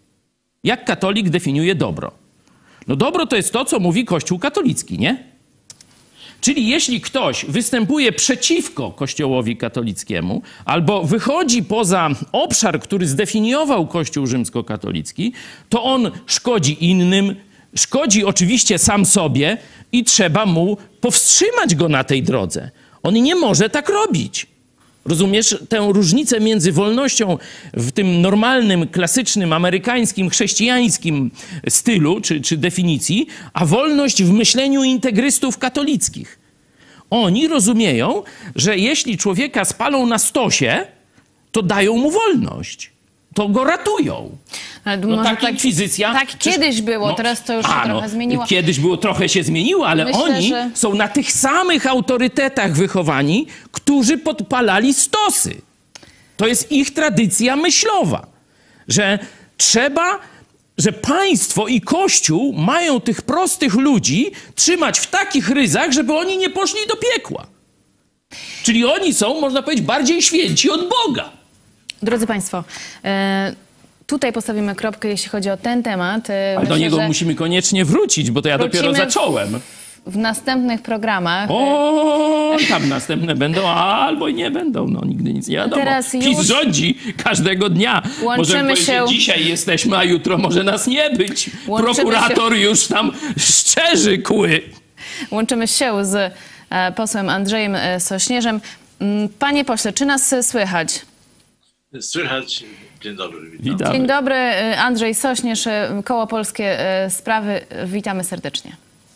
Jak katolik definiuje dobro? No dobro to jest to, co mówi Kościół katolicki, nie? Czyli jeśli ktoś występuje przeciwko Kościołowi katolickiemu albo wychodzi poza obszar, który zdefiniował Kościół rzymskokatolicki, to on szkodzi innym, szkodzi oczywiście sam sobie i trzeba mu powstrzymać go na tej drodze. On nie może tak robić. Rozumiesz tę różnicę między wolnością w tym normalnym, klasycznym, amerykańskim, chrześcijańskim stylu czy, czy definicji, a wolność w myśleniu integrystów katolickich. Oni rozumieją, że jeśli człowieka spalą na stosie, to dają mu wolność. To go ratują. No tak inkwizycja... Tak kiedyś było, no, teraz to już się a, trochę no, zmieniło. Kiedyś było, trochę się zmieniło, ale Myślę, oni że... są na tych samych autorytetach wychowani, którzy podpalali stosy. To jest ich tradycja myślowa, że trzeba, że państwo i Kościół mają tych prostych ludzi trzymać w takich ryzach, żeby oni nie poszli do piekła. Czyli oni są, można powiedzieć, bardziej święci od Boga. Drodzy Państwo, e, tutaj postawimy kropkę, jeśli chodzi o ten temat. E, Ale myślę, do niego że musimy koniecznie wrócić, bo to ja dopiero zacząłem. W, w następnych programach. O, tam następne będą, albo i nie będą. No nigdy nic nie wiadomo. Teraz już PiS rządzi każdego dnia. Możemy powiedzieć, się... dzisiaj jesteśmy, a jutro może nas nie być. Łączymy Prokurator się... już tam szczerzy kły. Łączymy się z e, posłem Andrzejem Sośnierzem. Panie pośle, czy nas słychać? Słychać. Dzień dobry. Witam. Dzień dobry. Andrzej Sośnierz, Koło Polskie Sprawy. Witamy serdecznie.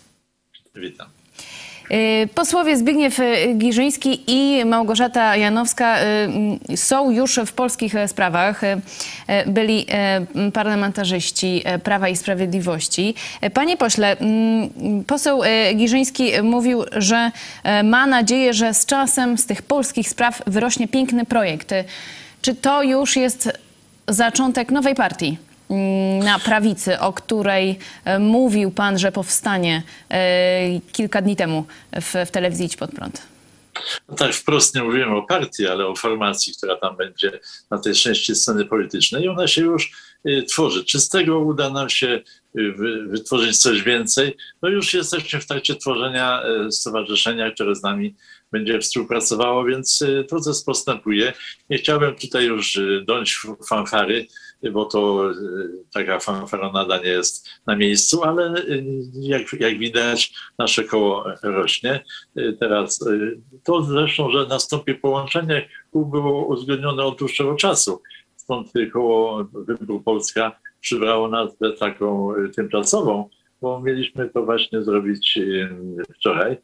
Witam. Posłowie Zbigniew Girzyński i Małgorzata Janowska są już w polskich sprawach. Byli parlamentarzyści Prawa i Sprawiedliwości. Panie pośle, poseł Girzyński mówił, że ma nadzieję, że z czasem z tych polskich spraw wyrośnie piękny projekt. Czy to już jest zaczątek nowej partii na prawicy, o której mówił pan, że powstanie kilka dni temu w, w telewizji Idź Pod Prąd? No tak, wprost nie mówiłem o partii, ale o formacji, która tam będzie na tej części sceny politycznej i ona się już y, tworzy. Czy z tego uda nam się y, wy, wytworzyć coś więcej? No już jesteśmy w trakcie tworzenia y, stowarzyszenia, które z nami będzie współpracowało, więc y, proces postępuje. Nie chciałbym tutaj już y, dąć fanfary, bo to y, taka fanfaronada nie jest na miejscu, ale y, jak, jak widać nasze koło rośnie. Y, teraz y, to zresztą, że nastąpi połączenie, kół było uzgodnione od dłuższego czasu. Stąd koło Wybór Polska przybrało nazwę taką y, tymczasową, bo mieliśmy to właśnie zrobić y, wczoraj.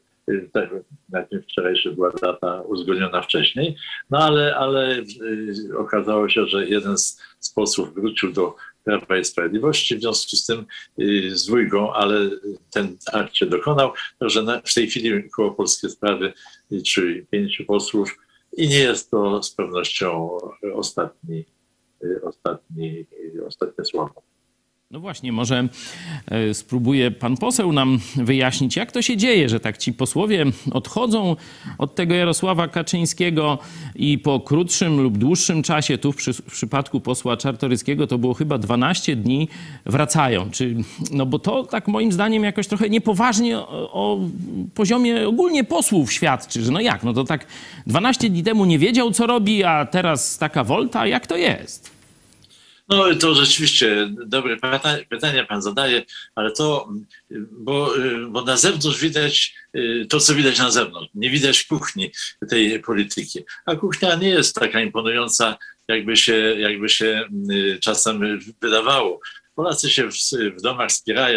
Na tym wczorajszy była data uzgodniona wcześniej, no ale, ale y, okazało się, że jeden z, z posłów wrócił do Prawa i Sprawiedliwości, w związku z tym y, z dwójką, ale ten akt się dokonał, że na, w tej chwili Koło Polskie Sprawy liczy pięciu posłów i nie jest to z pewnością ostatni, y, ostatni, y, ostatnie słowo. No właśnie, może y, spróbuje pan poseł nam wyjaśnić, jak to się dzieje, że tak ci posłowie odchodzą od tego Jarosława Kaczyńskiego i po krótszym lub dłuższym czasie, tu w, przy, w przypadku posła Czartoryskiego to było chyba dwanaście dni, wracają. Czy, no bo to tak moim zdaniem jakoś trochę niepoważnie o, o poziomie ogólnie posłów świadczy, że no jak, no to tak dwanaście dni temu nie wiedział, co robi, a teraz taka wolta, jak to jest? No to rzeczywiście dobre pytanie pan zadaje, ale to, bo, bo na zewnątrz widać to, co widać na zewnątrz. Nie widać kuchni tej polityki. A kuchnia nie jest taka imponująca, jakby się, jakby się czasem wydawało. Polacy się w, w domach spierają.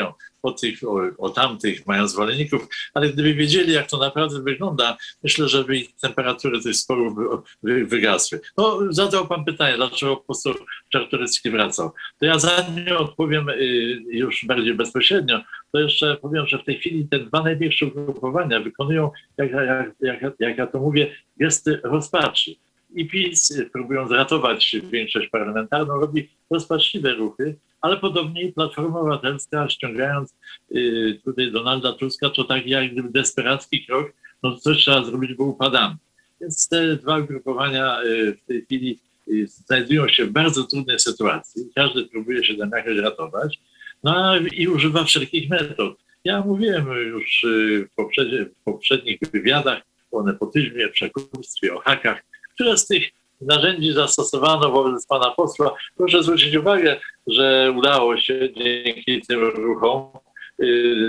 o tych, o, o tamtych, mają zwolenników, ale gdyby wiedzieli, jak to naprawdę wygląda, myślę, że by temperatury tych sporów wy, wygasły. No, zadał pan pytanie, dlaczego poseł Czartoryski wracał. To ja za nie odpowiem y, już bardziej bezpośrednio. To jeszcze powiem, że w tej chwili te dwa największe ugrupowania wykonują, jak, jak, jak, jak ja to mówię, gesty rozpaczy. I PiS, próbując ratować większość parlamentarną, robi rozpaczliwe ruchy, ale podobnie i Platforma Obywatelska, ściągając y, tutaj Donalda Tuska, to tak jak gdyby desperacki krok, no to coś trzeba zrobić, bo upadamy. Więc te dwa ugrupowania y, w tej chwili y, znajdują się w bardzo trudnej sytuacji. Każdy próbuje się tam jakoś ratować, no i używa wszelkich metod. Ja mówiłem już y, w, poprzednich, w poprzednich wywiadach o nepotyzmie, przekupstwie, o hakach, które z tych narzędzi zastosowano wobec pana posła. Proszę zwrócić uwagę, że udało się dzięki tym ruchom yy,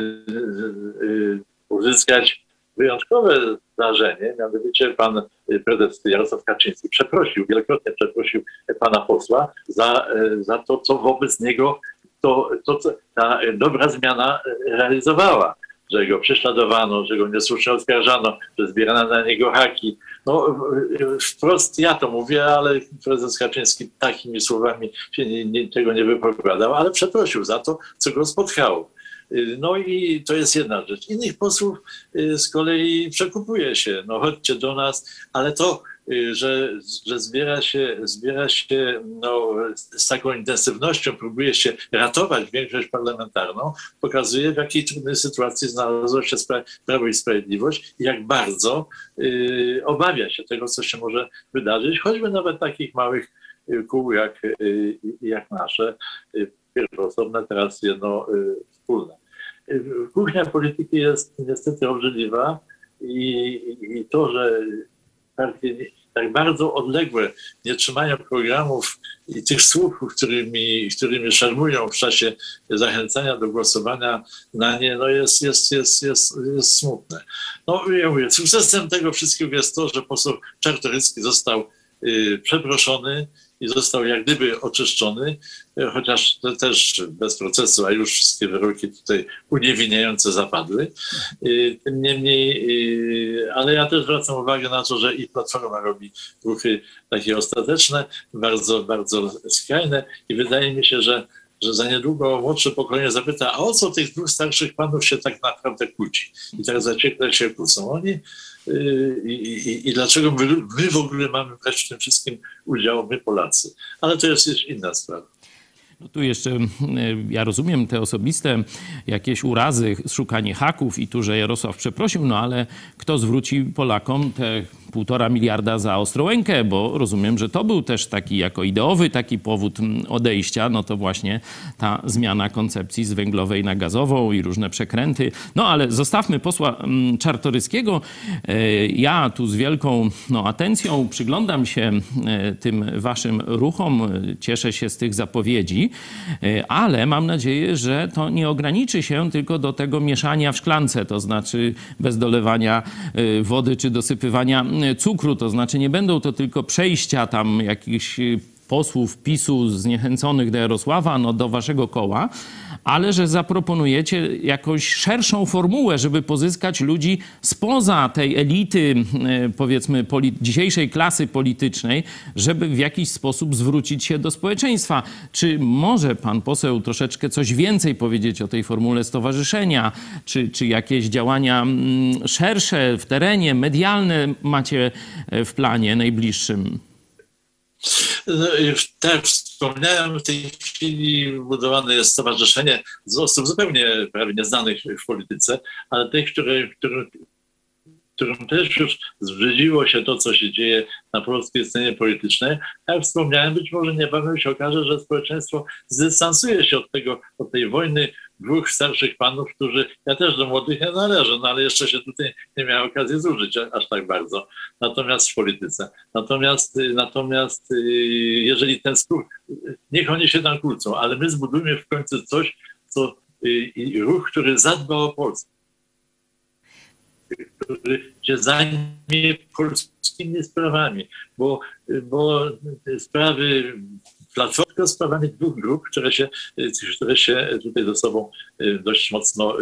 yy, uzyskać wyjątkowe zdarzenie, mianowicie pan prezes Jarosław Kaczyński przeprosił, wielokrotnie przeprosił pana posła za, za to, co wobec niego to, to, co ta dobra zmiana realizowała. Że go prześladowano, że go niesłusznie oskarżano, że zbierano na niego haki. No wprost ja to mówię, ale prezes Kaczyński takimi słowami się nie, nie, tego nie wypowiadał, ale przeprosił za to, co go spotkało. No i to jest jedna rzecz. Innych posłów z kolei przekupuje się, no chodźcie do nas, ale to, że, że zbiera się, zbiera się no, z taką intensywnością, próbuje się ratować większość parlamentarną, pokazuje, w jakiej trudnej sytuacji znalazło się Prawo i Sprawiedliwość i jak bardzo y, obawia się tego, co się może wydarzyć, choćby nawet takich małych kół jak, y, jak nasze, y, pierwszosobne, teraz jedno y, wspólne. Y, kuchnia polityki jest niestety obrzydliwa i, i to, że partie tak bardzo odległe nie trzymają programów i tych słów, którymi, którymi szarmują w czasie zachęcania do głosowania na nie, no jest, jest, jest, jest, jest smutne. No ja mówię, sukcesem tego wszystkiego jest to, że poseł Czartoryski został y, przeproszony i został jak gdyby oczyszczony, chociaż to też bez procesu, a już wszystkie wyroki tutaj uniewinniające zapadły. Tym niemniej, ale ja też zwracam uwagę na to, że i Platforma robi ruchy takie ostateczne, bardzo, bardzo skrajne i wydaje mi się, że że za niedługo młodsze pokolenie zapyta, a o co tych dwóch starszych panów się tak naprawdę kłóci? I tak zaciekle się kłócą oni. I, i, i dlaczego my, my w ogóle mamy brać w tym wszystkim udział, my Polacy. Ale to jest już inna sprawa. No tu jeszcze, ja rozumiem te osobiste jakieś urazy, szukanie haków i tu, że Jarosław przeprosił, no ale kto zwróci Polakom te półtora miliarda za Ostrołękę, bo rozumiem, że to był też taki jako ideowy taki powód odejścia, no to właśnie ta zmiana koncepcji z węglowej na gazową i różne przekręty. No ale zostawmy posła Czartoryskiego. Ja tu z wielką no, atencją przyglądam się tym waszym ruchom, cieszę się z tych zapowiedzi, ale mam nadzieję, że to nie ograniczy się tylko do tego mieszania w szklance, to znaczy bez dolewania wody czy dosypywania cukru, to znaczy nie będą to tylko przejścia tam jakichś posłów PiSu zniechęconych do Jarosława, no do waszego koła, ale że zaproponujecie jakąś szerszą formułę, żeby pozyskać ludzi spoza tej elity, powiedzmy, poli- dzisiejszej klasy politycznej, żeby w jakiś sposób zwrócić się do społeczeństwa. Czy może pan poseł troszeczkę coś więcej powiedzieć o tej formule stowarzyszenia? Czy, czy jakieś działania szersze w terenie, medialne macie w planie najbliższym? No, tak jak wspomniałem, w tej chwili budowane jest stowarzyszenie z osób zupełnie prawie nieznanych w polityce, ale tych, które, które, którym też już zbrzydziło się to, co się dzieje na polskiej scenie politycznej. Jak wspomniałem, być może niebawem się okaże, że społeczeństwo zdystansuje się od tego, od tej wojny dwóch starszych panów, którzy, ja też do młodych nie należę, no ale jeszcze się tutaj nie miałem okazji zużyć aż tak bardzo, natomiast w polityce. Natomiast, natomiast jeżeli ten spór, niech oni się tam kłócą, ale my zbudujmy w końcu coś, co i ruch, który zadba o Polskę, który się zajmie polskimi sprawami, bo, bo sprawy Platforma sprawami dwóch grup, które się, które się tutaj ze sobą dość mocno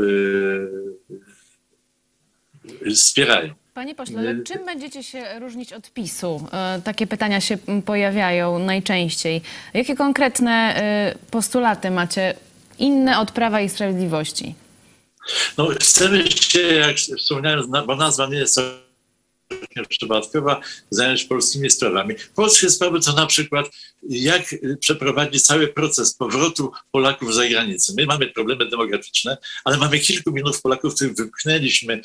wspierają. Panie pośle, ale czym będziecie się różnić od PiSu? Takie pytania się pojawiają najczęściej. Jakie konkretne postulaty macie inne od Prawa i Sprawiedliwości? No, chcemy się, jak wspomniałem, bo nazwa nie jest przypadkowa, zająć polskimi sprawami. Polskie sprawy to na przykład jak przeprowadzić cały proces powrotu Polaków z zagranicy. My mamy problemy demograficzne, ale mamy kilku milionów Polaków, których wypchnęliśmy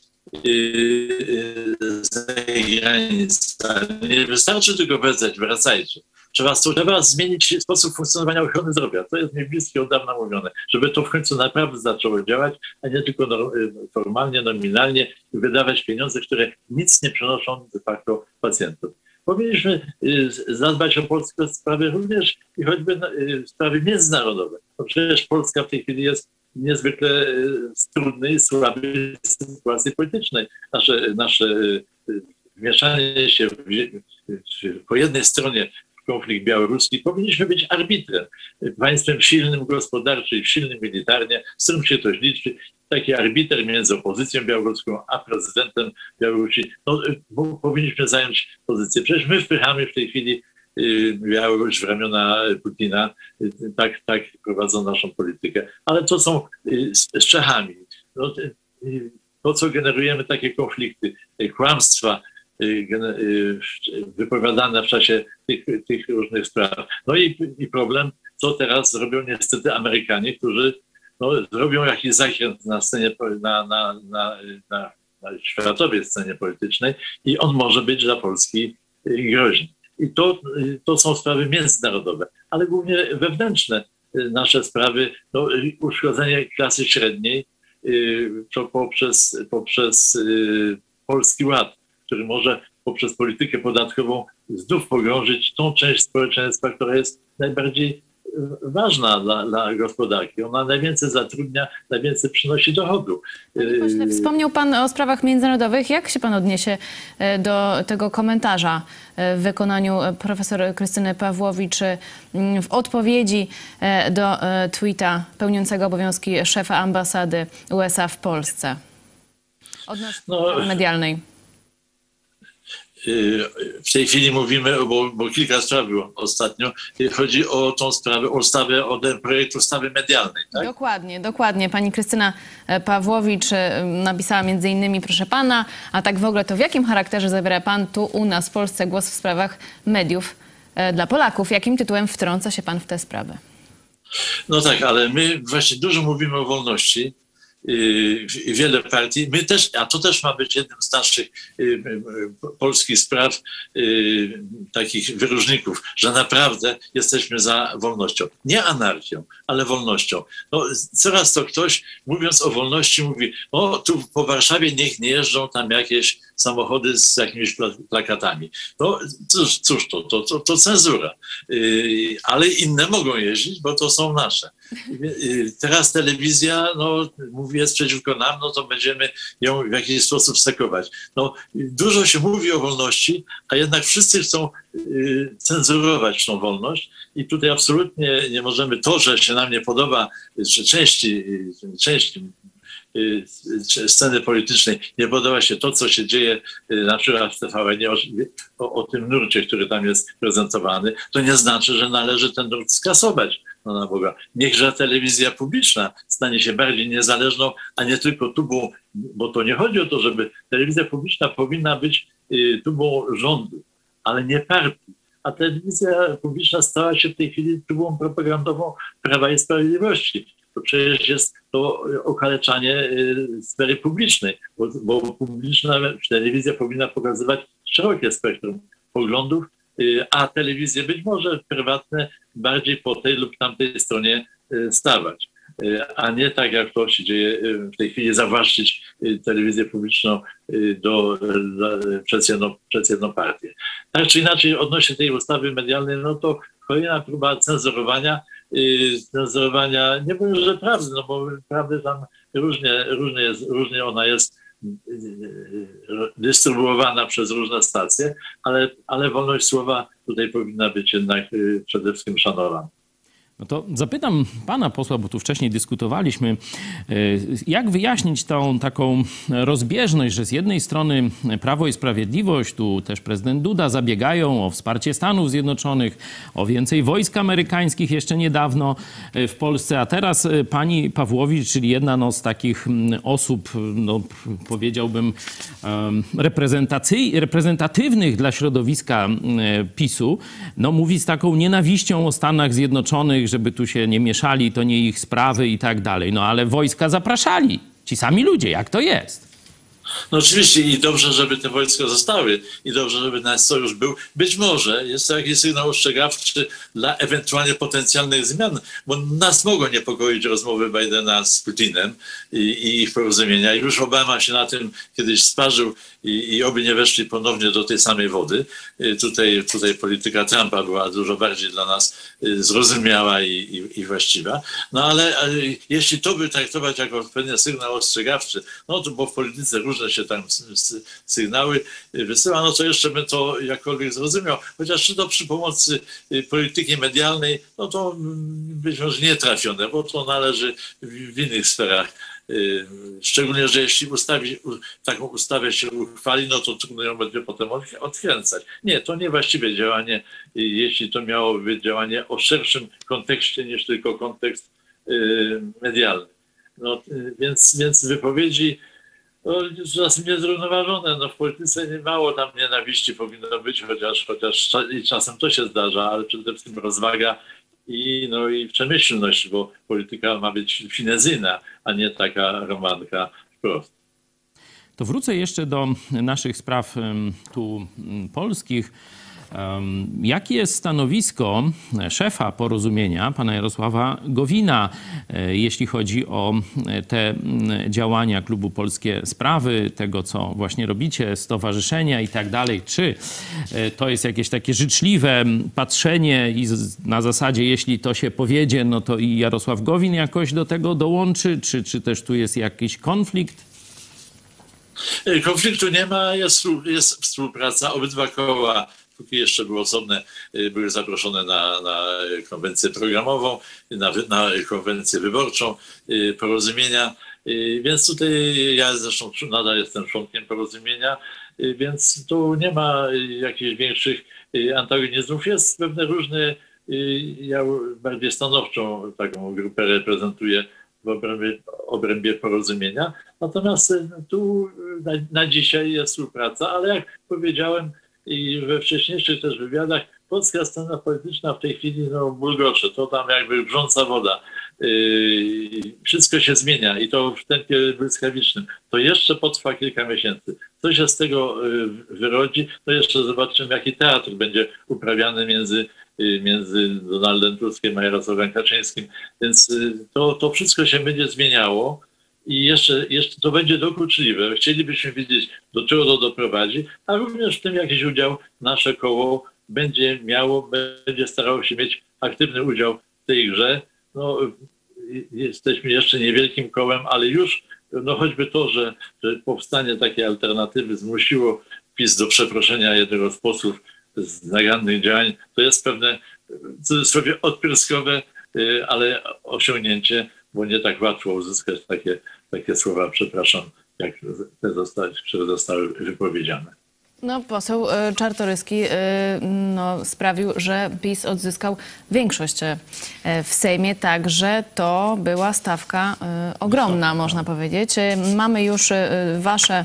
z zagranicy. Nie wystarczy tylko wezwać, wracajcie. Trzeba, trzeba zmienić sposób funkcjonowania ochrony zdrowia. To jest mi bliskie od dawna mówione, żeby to w końcu naprawdę zaczęło działać, a nie tylko no, formalnie, nominalnie wydawać pieniądze, które nic nie przynoszą de facto pacjentów. Powinniśmy zadbać o polskie sprawy również i choćby sprawy międzynarodowe. Bo przecież Polska w tej chwili jest niezwykle trudnej, słabej sytuacji politycznej. Nasze, nasze wmieszanie się w, w, po jednej stronie konflikt białoruski, powinniśmy być arbitrem, państwem silnym gospodarczo i silnym militarnie, z którym się to liczy. Taki arbiter między opozycją białoruską a prezydentem Białorusi. No, powinniśmy zająć pozycję. Przecież my wpychamy w tej chwili Białoruś w ramiona Putina, tak, tak prowadzą naszą politykę. Ale to są z Czechami. No, to, co generujemy, takie konflikty, kłamstwa, wypowiadane w czasie tych, tych różnych spraw. No i, i problem, co teraz zrobią niestety Amerykanie, którzy no, zrobią jakiś zakręt na scenie, na, na, na, na, na światowej scenie politycznej i on może być dla Polski groźny. I to, to są sprawy międzynarodowe, ale głównie wewnętrzne nasze sprawy, no, uszkodzenie klasy średniej to poprzez, poprzez Polski Ład, który może poprzez politykę podatkową znów pogrążyć tą część społeczeństwa, która jest najbardziej ważna dla, dla gospodarki. Ona najwięcej zatrudnia, najwięcej przynosi dochodu. Panie pośle, wspomniał pan o sprawach międzynarodowych. Jak się pan odniesie do tego komentarza w wykonaniu profesor Krystyny Pawłowicz w odpowiedzi do tweeta pełniącego obowiązki szefa ambasady U S A w Polsce odnośnie no, medialnej? W tej chwili mówimy, bo, bo kilka spraw było ostatnio, chodzi o tą sprawę, o ustawę, o ten projekt ustawy medialnej, tak? Dokładnie, dokładnie. Pani Krystyna Pawłowicz napisała między innymi, proszę pana, a tak w ogóle to w jakim charakterze zabiera pan tu u nas w Polsce głos w sprawach mediów dla Polaków? Jakim tytułem wtrąca się pan w tę sprawę? No tak, ale my właśnie dużo mówimy o wolności. I wiele partii, my też, a to też ma być jednym z naszych y, polskich spraw, y, takich wyróżników, że naprawdę jesteśmy za wolnością. Nie anarchią, ale wolnością. No, coraz to ktoś, mówiąc o wolności, mówi, o tu po Warszawie niech nie jeżdżą tam jakieś samochody z jakimiś plakatami. No cóż, cóż to, to, to, to cenzura. Y, ale inne mogą jeździć, bo to są nasze. Y, teraz telewizja, no mówi, jest przeciwko nam, no to będziemy ją w jakiś sposób sekować. No, dużo się mówi o wolności, a jednak wszyscy chcą y, cenzurować tą wolność i tutaj absolutnie nie możemy, to, że się nam nie podoba, że części, części y, sceny politycznej nie podoba się to, co się dzieje y, na przykład w T V N, o, o, o tym nurcie, który tam jest prezentowany, to nie znaczy, że należy ten nurt skasować. No na Boga. Niechże telewizja publiczna stanie się bardziej niezależną, a nie tylko tubą, bo to nie chodzi o to, żeby telewizja publiczna powinna być y, tubą rządu, ale nie partii. A telewizja publiczna stała się w tej chwili tubą propagandową Prawa i Sprawiedliwości. To przecież jest to okaleczanie y, sfery publicznej, bo, bo publiczna telewizja powinna pokazywać szerokie spektrum poglądów, a telewizje być może prywatne bardziej po tej lub tamtej stronie stawać. A nie tak jak to się dzieje w tej chwili, zawłaszczyć telewizję publiczną do, do, przez, jedno, przez jedną partię. Tak czy inaczej odnośnie tej ustawy medialnej, no to kolejna próba cenzurowania, cenzurowania, nie powiem, że prawdy, no bo prawdy tam różnie, różnie, jest, różnie ona jest dystrybuowana przez różne stacje, ale, ale wolność słowa tutaj powinna być jednak przede wszystkim szanowana. No to zapytam pana posła, bo tu wcześniej dyskutowaliśmy, jak wyjaśnić tą taką rozbieżność, że z jednej strony Prawo i Sprawiedliwość, tu też prezydent Duda zabiegają o wsparcie Stanów Zjednoczonych, o więcej wojsk amerykańskich jeszcze niedawno w Polsce, a teraz pani Pawłowicz, czyli jedna no, z takich osób, no, powiedziałbym, reprezentatywnych dla środowiska PiSu, no, mówi z taką nienawiścią o Stanach Zjednoczonych, żeby tu się nie mieszali, to nie ich sprawy i tak dalej. No ale wojska zapraszali. Ci sami ludzie, jak to jest? No oczywiście i dobrze, żeby te wojska zostały i dobrze, żeby nasz sojusz był. Być może jest to jakiś sygnał ostrzegawczy dla ewentualnie potencjalnych zmian, bo nas mogą niepokoić rozmowy Bidena z Putinem i, i ich porozumienia. Już Obama się na tym kiedyś sparzył i, i oby nie weszli ponownie do tej samej wody. Tutaj, tutaj polityka Trumpa była dużo bardziej dla nas zrozumiała i, i, i właściwa. No ale, ale jeśli to by traktować jako pewien sygnał ostrzegawczy, no to bo w polityce różne się tam sygnały wysyła, no to jeszcze bym to jakkolwiek zrozumiał. Chociaż czy to przy pomocy polityki medialnej, no to być może nie trafione, bo to należy w innych sferach. Szczególnie, że jeśli ustawi, taką ustawę się uchwali, no to trudno ją będzie potem odkręcać. Nie, to niewłaściwe działanie, jeśli to miało być działanie o szerszym kontekście niż tylko kontekst medialny. No, więc, więc wypowiedzi no, czasem niezrównoważone. No, w polityce nie mało tam nienawiści powinno być, chociaż, chociaż i czasem to się zdarza, ale przede wszystkim rozwaga i, no, i przemyślność, bo polityka ma być finezyjna, a nie taka romanka wprost. To wrócę jeszcze do naszych spraw tu polskich. Jakie jest stanowisko szefa Porozumienia, pana Jarosława Gowina, jeśli chodzi o te działania Klubu Polskie Sprawy, tego co właśnie robicie, stowarzyszenia i tak dalej? Czy to jest jakieś takie życzliwe patrzenie i na zasadzie, jeśli to się powiedzie, no to i Jarosław Gowin jakoś do tego dołączy? Czy, czy też tu jest jakiś konflikt? Konfliktu nie ma, jest, jest współpraca. Obydwa koła, póki jeszcze były osobne, były zaproszone na, na konwencję programową, na, na konwencję wyborczą Porozumienia. Więc tutaj ja zresztą nadal jestem członkiem Porozumienia, więc tu nie ma jakichś większych antagonizmów. Jest pewne różne, ja bardziej stanowczą taką grupę reprezentuję w obrębie, obrębie Porozumienia. Natomiast tu na, na dzisiaj jest współpraca, ale jak powiedziałem i we wcześniejszych też wywiadach, polska scena polityczna w tej chwili no, bulgocze, to tam jakby wrząca woda. Yy, wszystko się zmienia i to w tempie błyskawicznym. To jeszcze potrwa kilka miesięcy. Co się z tego yy, wyrodzi, to jeszcze zobaczymy, jaki teatr będzie uprawiany między, yy, między Donaldem Tuskiem a Jarosławem Kaczyńskim. Więc yy, to, to wszystko się będzie zmieniało. I jeszcze, jeszcze to będzie dokuczliwe. Chcielibyśmy wiedzieć, do czego to doprowadzi, a również w tym jakiś udział nasze koło będzie miało, będzie starało się mieć aktywny udział w tej grze. No, jesteśmy jeszcze niewielkim kołem, ale już no choćby to, że, że powstanie takiej alternatywy zmusiło PiS do przeproszenia jednego z posłów z nagannych działań, to jest pewne, w cudzysłowie, odpryskowe, ale osiągnięcie, bo nie tak łatwo uzyskać takie, takie słowa, przepraszam, jak te, zostały, które zostały wypowiedziane. No, poseł Czartoryski no, sprawił, że PiS odzyskał większość w Sejmie, także to była stawka ogromna, można powiedzieć. Mamy już wasze,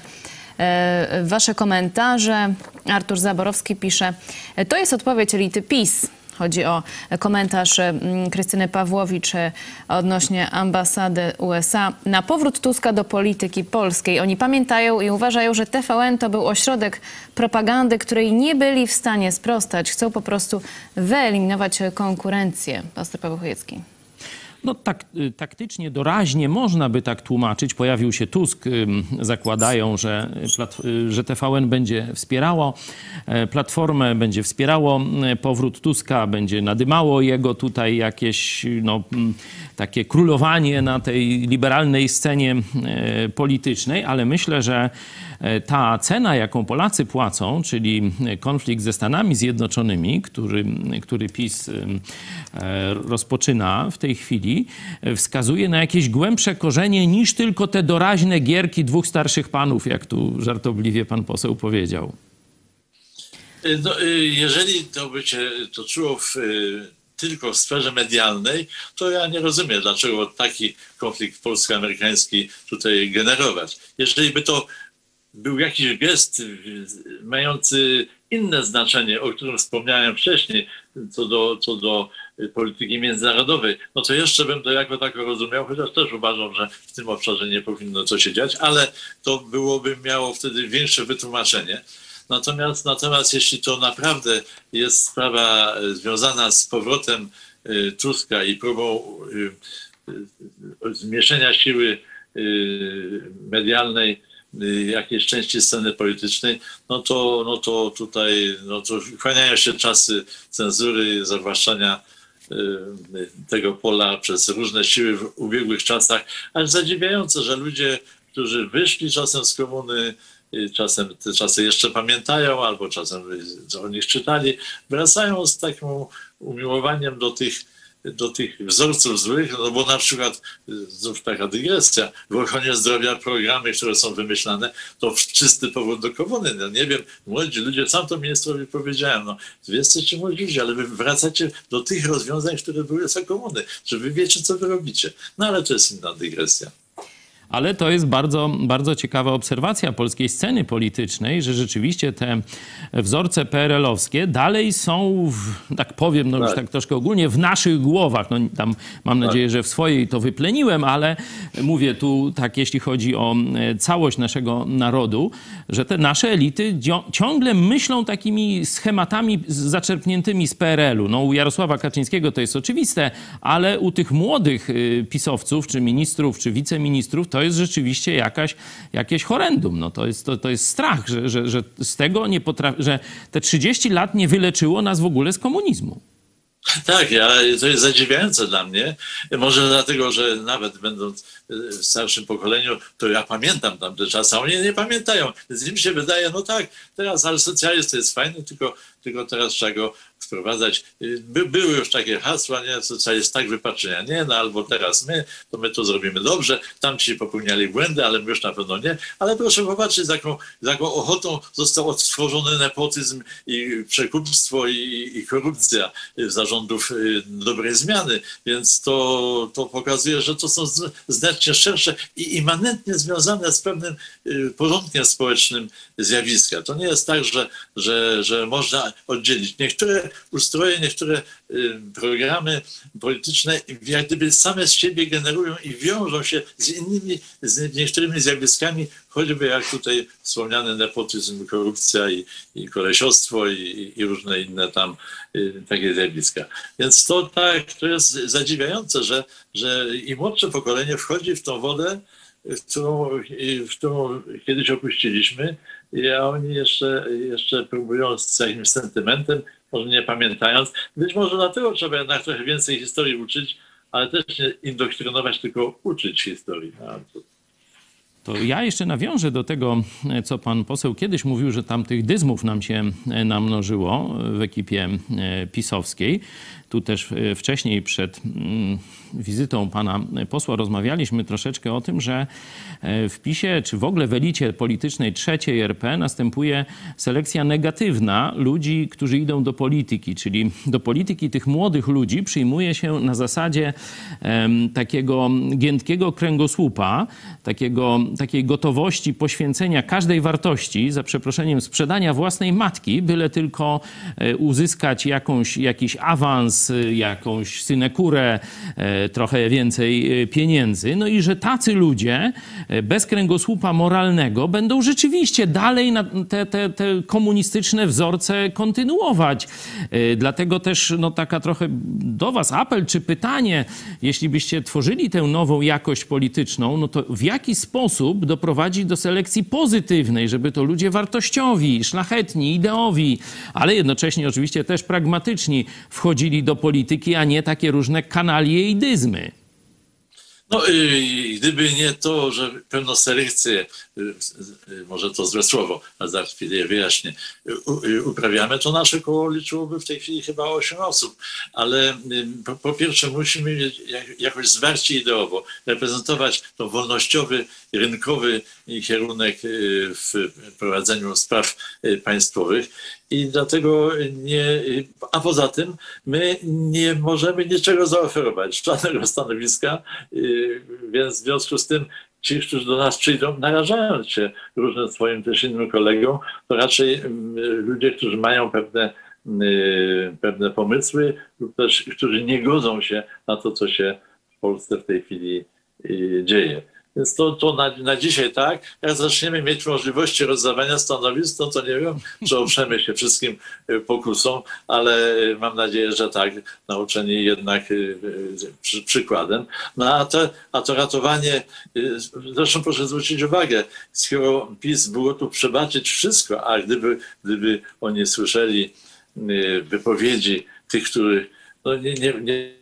wasze komentarze. Artur Zaborowski pisze, to jest odpowiedź elity PiS. Chodzi o komentarz Krystyny Pawłowicz odnośnie ambasady U S A. Na powrót Tuska do polityki polskiej. Oni pamiętają i uważają, że T V N to był ośrodek propagandy, której nie byli w stanie sprostać. Chcą po prostu wyeliminować konkurencję. Pastor Paweł Chojecki. No tak, taktycznie, doraźnie można by tak tłumaczyć. Pojawił się Tusk, zakładają, że, że T V N będzie wspierało Platformę, będzie wspierało powrót Tuska, będzie nadymało jego tutaj jakieś no, takie królowanie na tej liberalnej scenie politycznej, ale myślę, że ta cena, jaką Polacy płacą, czyli konflikt ze Stanami Zjednoczonymi, który, który PiS rozpoczyna w tej chwili, wskazuje na jakieś głębsze korzenie niż tylko te doraźne gierki dwóch starszych panów, jak tu żartobliwie pan poseł powiedział. No, jeżeli to by się toczyło w, tylko w sferze medialnej, to ja nie rozumiem, dlaczego taki konflikt polsko-amerykański tutaj generować. Jeżeli by to był jakiś gest mający inne znaczenie, o którym wspomniałem wcześniej, co do, co do polityki międzynarodowej, no to jeszcze bym to jako tako rozumiał, chociaż też uważam, że w tym obszarze nie powinno co się dziać, ale to byłoby miało wtedy większe wytłumaczenie. Natomiast, natomiast jeśli to naprawdę jest sprawa związana z powrotem Tuska i próbą zmniejszenia siły medialnej jakiejś części sceny politycznej, no to, no to tutaj no to kłaniają się czasy cenzury, zawłaszczania tego pola przez różne siły w ubiegłych czasach, aż zadziwiające, że ludzie, którzy wyszli czasem z komuny, czasem te czasy jeszcze pamiętają, albo czasem o nich czytali, wracają z takim umiłowaniem do tych, do tych wzorców złych, no bo na przykład, znów taka dygresja, w ochronie zdrowia programy, które są wymyślane, to czysty powód do komuny. No nie wiem, młodzi ludzie, sam to ministrowi powiedziałem, no wy jesteście młodzi ludzie, ale wy wracacie do tych rozwiązań, które były za komuny, że wy wiecie, co wy robicie. No ale to jest inna dygresja. Ale to jest bardzo, bardzo ciekawa obserwacja polskiej sceny politycznej, że rzeczywiście te wzorce P R L-owskie dalej są, w, tak powiem, no tak. już tak troszkę ogólnie, w naszych głowach. No tam mam tak. nadzieję, że w swojej to wypleniłem, ale mówię tu tak, jeśli chodzi o całość naszego narodu, że te nasze elity ciągle myślą takimi schematami zaczerpniętymi z P R L-u. No u Jarosława Kaczyńskiego to jest oczywiste, ale u tych młodych pisowców, czy ministrów, czy wiceministrów, to jest rzeczywiście jakaś, jakieś horrendum. No to, jest, to, to jest strach, że, że, że z tego nie potrafi, że te trzydzieści lat nie wyleczyło nas w ogóle z komunizmu. Tak, ale to jest zadziwiające dla mnie. Może dlatego, że nawet będąc w starszym pokoleniu, to ja pamiętam tamte czasy, a oni nie pamiętają. Więc im się wydaje, no tak, teraz, ale socjalizm to jest fajny, tylko, tylko teraz trzeba go wprowadzać. By, były już takie hasła, nie, socjalizm tak, wypaczenia nie, no albo teraz my, to my to zrobimy dobrze, tamci popełniali błędy, ale my już na pewno nie. Ale proszę popatrzeć, z jaką, z jaką ochotą został odtworzony nepotyzm i przekupstwo i, i korupcja zarządów dobrej zmiany. Więc to, to pokazuje, że to są znacznie szersze i immanentnie związane z pewnym porządkiem społecznym zjawiska. To nie jest tak, że, że, że można oddzielić. Niektóre ustroje, niektóre programy polityczne jak gdyby same z siebie generują i wiążą się z innymi, z niektórymi zjawiskami, choćby jak tutaj wspomniany nepotyzm, korupcja i, i kolesiostwo i, i różne inne tam y, takie zjawiska. Więc to tak, to jest zadziwiające, że, że i młodsze pokolenie wchodzi w tą wodę, w którą, w którą kiedyś opuściliśmy, a oni jeszcze, jeszcze próbują z jakimś sentymentem, może nie pamiętając. Być może dlatego trzeba jednak trochę więcej historii uczyć, ale też nie indoktrynować, tylko uczyć historii. To ja jeszcze nawiążę do tego, co pan poseł kiedyś mówił, że tam tych dyzmów nam się namnożyło w ekipie pisowskiej. Tu też wcześniej przed wizytą pana posła rozmawialiśmy troszeczkę o tym, że w PiSie, czy w ogóle w elicie politycznej trzeciej R P następuje selekcja negatywna ludzi, którzy idą do polityki, czyli do polityki tych młodych ludzi przyjmuje się na zasadzie um, takiego giętkiego kręgosłupa, takiego takiej gotowości poświęcenia każdej wartości, za przeproszeniem, sprzedania własnej matki, byle tylko uzyskać jakąś, jakiś awans, jakąś synekurę, trochę więcej pieniędzy. No i że tacy ludzie bez kręgosłupa moralnego będą rzeczywiście dalej na te, te, te komunistyczne wzorce kontynuować. Dlatego też no, taka trochę do was apel czy pytanie, jeśli byście tworzyli tę nową jakość polityczną, no to w jaki sposób doprowadzić do selekcji pozytywnej, żeby to ludzie wartościowi, szlachetni, ideowi, ale jednocześnie oczywiście też pragmatyczni wchodzili do polityki, a nie takie różne kanalie i dyzmy. No, gdyby nie to, że pewną selekcję, może to złe słowo, a za chwilę je wyjaśnię, uprawiamy, to nasze koło liczyłoby w tej chwili chyba osiem osób. Ale po, po pierwsze musimy mieć jakoś zwarcie ideowo, reprezentować to wolnościowy, rynkowy kierunek w prowadzeniu spraw państwowych. I dlatego nie, a poza tym my nie możemy niczego zaoferować, żadnego stanowiska, więc w związku z tym ci, którzy do nas przyjdą, narażając się różnym swoim też innym kolegom, to raczej ludzie, którzy mają pewne, pewne pomysły lub też którzy nie godzą się na to, co się w Polsce w tej chwili dzieje. Więc to, to na, na dzisiaj tak. Jak zaczniemy mieć możliwości rozdawania stanowisk, no to nie wiem, czy oprzemy się wszystkim pokusom, ale mam nadzieję, że tak, nauczeni jednak przy, przykładem. No a to, a to ratowanie, zresztą proszę zwrócić uwagę, skoro PiS było tu przebaczyć wszystko, a gdyby, gdyby oni słyszeli wypowiedzi tych, których no nie, nie, nie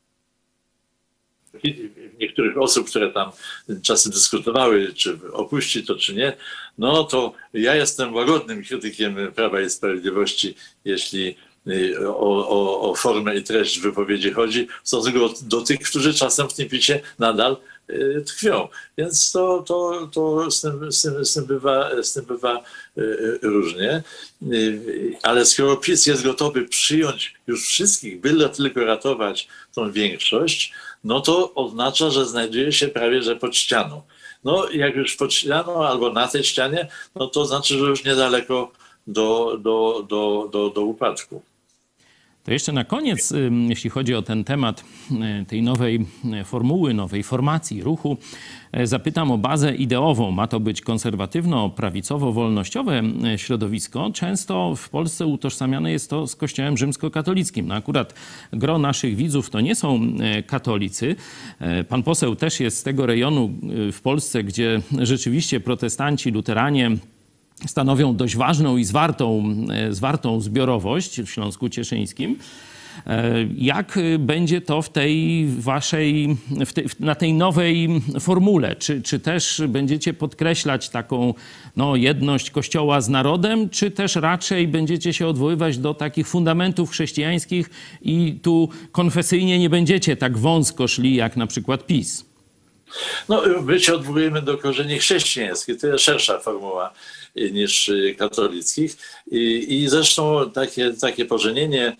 niektórych osób, które tam czasem dyskutowały, czy opuści to, czy nie, no to ja jestem łagodnym krytykiem Prawa i Sprawiedliwości, jeśli o, o, o formę i treść wypowiedzi chodzi, w stosunku do, do tych, którzy czasem w tym PiSie nadal y, tkwią. Więc to, to, to z, tym, z, tym, z, tym bywa, z tym bywa y, różnie. Y, ale skoro PiS jest gotowy przyjąć już wszystkich, byle tylko ratować tą większość, no to oznacza, że znajduje się prawie że pod ścianą. No jak już pod ścianą albo na tej ścianie, no to znaczy, że już niedaleko do, do, do, do, do upadku. To jeszcze na koniec, jeśli chodzi o ten temat tej nowej formuły, nowej formacji, ruchu, zapytam o bazę ideową. Ma to być konserwatywno-prawicowo-wolnościowe środowisko. Często w Polsce utożsamiane jest to z Kościołem rzymskokatolickim. No akurat gro naszych widzów to nie są katolicy. Pan poseł też jest z tego rejonu w Polsce, gdzie rzeczywiście protestanci, luteranie stanowią dość ważną i zwartą, zwartą zbiorowość w Śląsku Cieszyńskim. Jak będzie to w tej waszej, w tej, na tej nowej formule? Czy, czy też będziecie podkreślać taką no, jedność Kościoła z narodem, czy też raczej będziecie się odwoływać do takich fundamentów chrześcijańskich i tu konfesyjnie nie będziecie tak wąsko szli jak na przykład PiS? No, my się odwołujemy do korzeni chrześcijańskich. To jest szersza formuła niż katolickich. I, i zresztą takie, takie pożenienie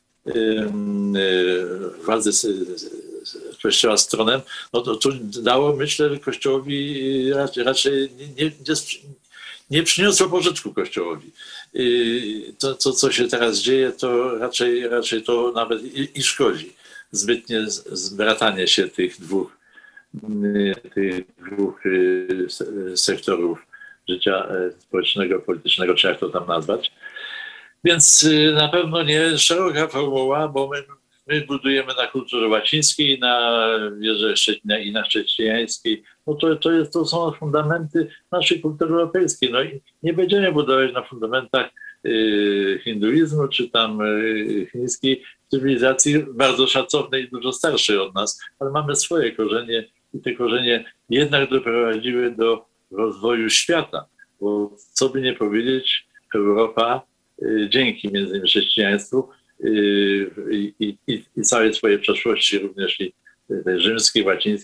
władzy Kościoła z tronem, no to, to dało, myślę, Kościołowi raczej, raczej nie, nie, nie przyniosło pożytku Kościołowi. To, to, co się teraz dzieje, to raczej, raczej to nawet i, i szkodzi. Zbytnie zbratanie się tych dwóch, tych dwóch sektorów życia społecznego, politycznego, czy jak to tam nazwać. Więc na pewno nie szeroka formuła, bo my, my budujemy na kulturze łacińskiej, na wierze i na chrześcijańskiej. No to, to, jest, to są fundamenty naszej kultury europejskiej. No i nie będziemy budować na fundamentach y, hinduizmu, czy tam y, chińskiej cywilizacji, bardzo szacownej i dużo starszej od nas, ale mamy swoje korzenie i te korzenie jednak doprowadziły do rozwoju świata. Bo co by nie powiedzieć, Europa dzięki między innymi chrześcijaństwu i, i, i całej swojej przeszłości, również i tej rzymskiej, łacińskiej,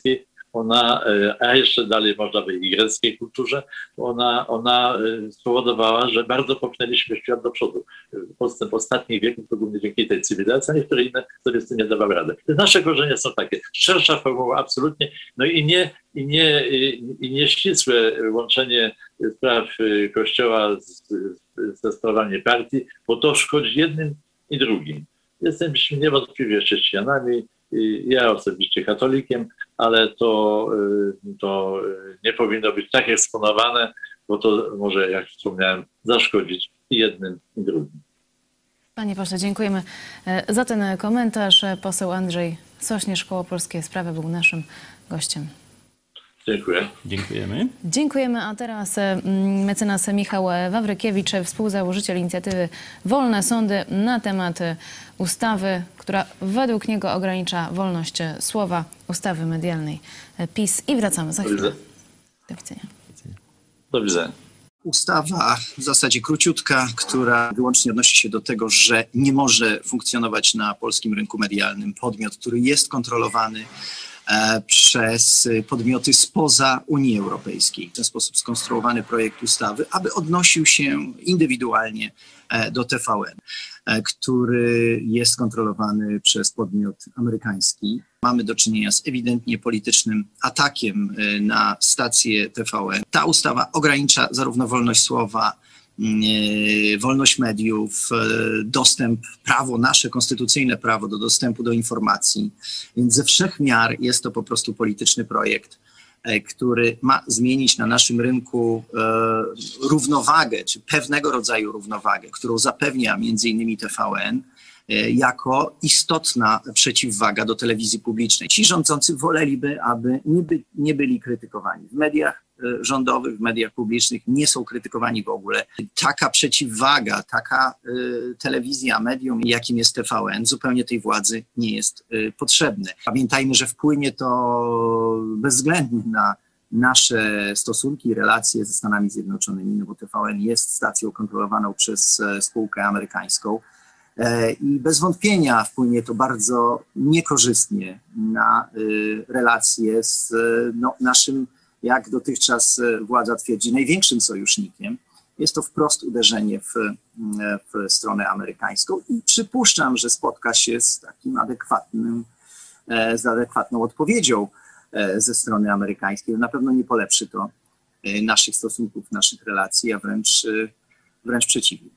ona, a jeszcze dalej można powiedzieć greckiej kulturze, ona, ona spowodowała, że bardzo popchnęliśmy świat do przodu. Postęp ostatnich wieków to głównie dzięki tej cywilizacji, a niektóre inne sobie z tym nie dawały rady. Nasze korzenie są takie. Szersza formuła absolutnie, no i nie, i nie, i nieścisłe łączenie spraw Kościoła z, ze sprawami partii, bo to szkodzi jednym i drugim. Jesteśmy niewątpliwie chrześcijanami, ja osobiście katolikiem, ale to, to nie powinno być tak eksponowane, bo to może, jak wspomniałem, zaszkodzić i jednym i drugim. Panie pośle, dziękujemy za ten komentarz. Poseł Andrzej Sośnierz, Koło Polskie Sprawy, był naszym gościem. Dziękuję. Dziękujemy. Dziękujemy, a teraz mecenas Michał Wawrykiewicz, współzałożyciel inicjatywy Wolne Sądy na temat ustawy, która według niego ogranicza wolność słowa, ustawy medialnej PiS. I wracamy za chwilę. Do widzenia. Do widzenia. Ustawa w zasadzie króciutka, która wyłącznie odnosi się do tego, że nie może funkcjonować na polskim rynku medialnym podmiot, który jest kontrolowany przez podmioty spoza Unii Europejskiej. W ten sposób skonstruowany projekt ustawy, aby odnosił się indywidualnie do T V N, który jest kontrolowany przez podmiot amerykański. Mamy do czynienia z ewidentnie politycznym atakiem na stację T V N. Ta ustawa ogranicza zarówno wolność słowa, wolność mediów, dostęp, prawo, nasze konstytucyjne prawo do dostępu do informacji. Więc ze wszech miar jest to po prostu polityczny projekt, który ma zmienić na naszym rynku równowagę, czy pewnego rodzaju równowagę, którą zapewnia między innymi T V N, jako istotna przeciwwaga do telewizji publicznej. Ci rządzący woleliby, aby nie, by, nie byli krytykowani. W mediach rządowych, w mediach publicznych nie są krytykowani w ogóle. Taka przeciwwaga, taka y, telewizja, medium, jakim jest T V N, zupełnie tej władzy nie jest y, potrzebne. Pamiętajmy, że wpłynie to bezwzględnie na nasze stosunki i relacje ze Stanami Zjednoczonymi, no bo T V N jest stacją kontrolowaną przez e, spółkę amerykańską. I bez wątpienia wpłynie to bardzo niekorzystnie na y, relacje z no, naszym, jak dotychczas władza twierdzi, największym sojusznikiem. Jest to wprost uderzenie w, w stronę amerykańską i przypuszczam, że spotka się z takim adekwatnym, z adekwatną odpowiedzią ze strony amerykańskiej. Na pewno nie polepszy to naszych stosunków, naszych relacji, a wręcz, wręcz przeciwnie.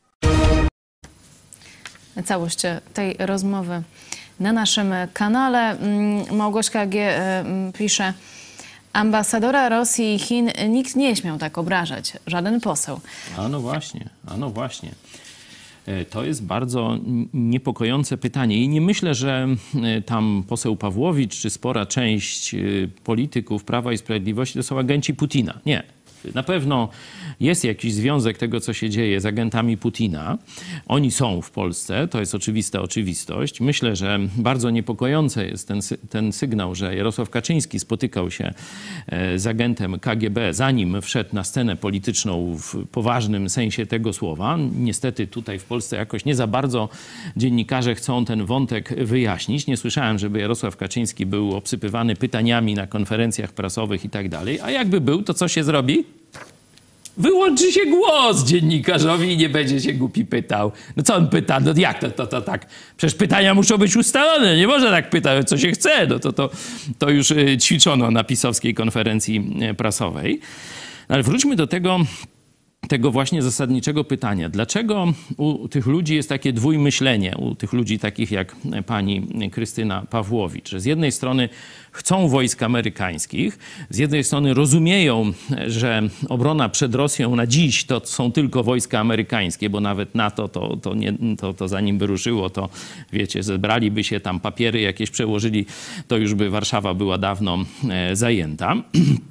Całość tej rozmowy na naszym kanale. Małgośka G. pisze: ambasadora Rosji i Chin nikt nie śmiał tak obrażać, żaden poseł. A no właśnie, a no właśnie. To jest bardzo niepokojące pytanie i nie myślę, że tam poseł Pawłowicz czy spora część polityków Prawa i Sprawiedliwości to są agenci Putina. Nie. Na pewno jest jakiś związek tego, co się dzieje z agentami Putina. Oni są w Polsce, to jest oczywista oczywistość. Myślę, że bardzo niepokojący jest ten, ten sygnał, że Jarosław Kaczyński spotykał się z agentem K G B, zanim wszedł na scenę polityczną w poważnym sensie tego słowa. Niestety tutaj w Polsce jakoś nie za bardzo dziennikarze chcą ten wątek wyjaśnić. Nie słyszałem, żeby Jarosław Kaczyński był obsypywany pytaniami na konferencjach prasowych i tak dalej. A jakby był, to co się zrobi? Wyłączy się głos dziennikarzowi i nie będzie się głupi pytał. No co on pyta? No jak to, to, to tak? Przecież pytania muszą być ustalone. Nie można tak pytać, co się chce. No to, to, to już ćwiczono na pisowskiej konferencji prasowej. Ale wróćmy do tego, tego właśnie zasadniczego pytania. Dlaczego u tych ludzi jest takie dwójmyślenie, u tych ludzi takich jak pani Krystyna Pawłowicz? Że z jednej strony chcą wojsk amerykańskich, z jednej strony rozumieją, że obrona przed Rosją na dziś to są tylko wojska amerykańskie, bo nawet NATO to, to, nie, to, to zanim by ruszyło, to wiecie, zebraliby się tam papiery jakieś przełożyli, to już by Warszawa była dawno e, zajęta.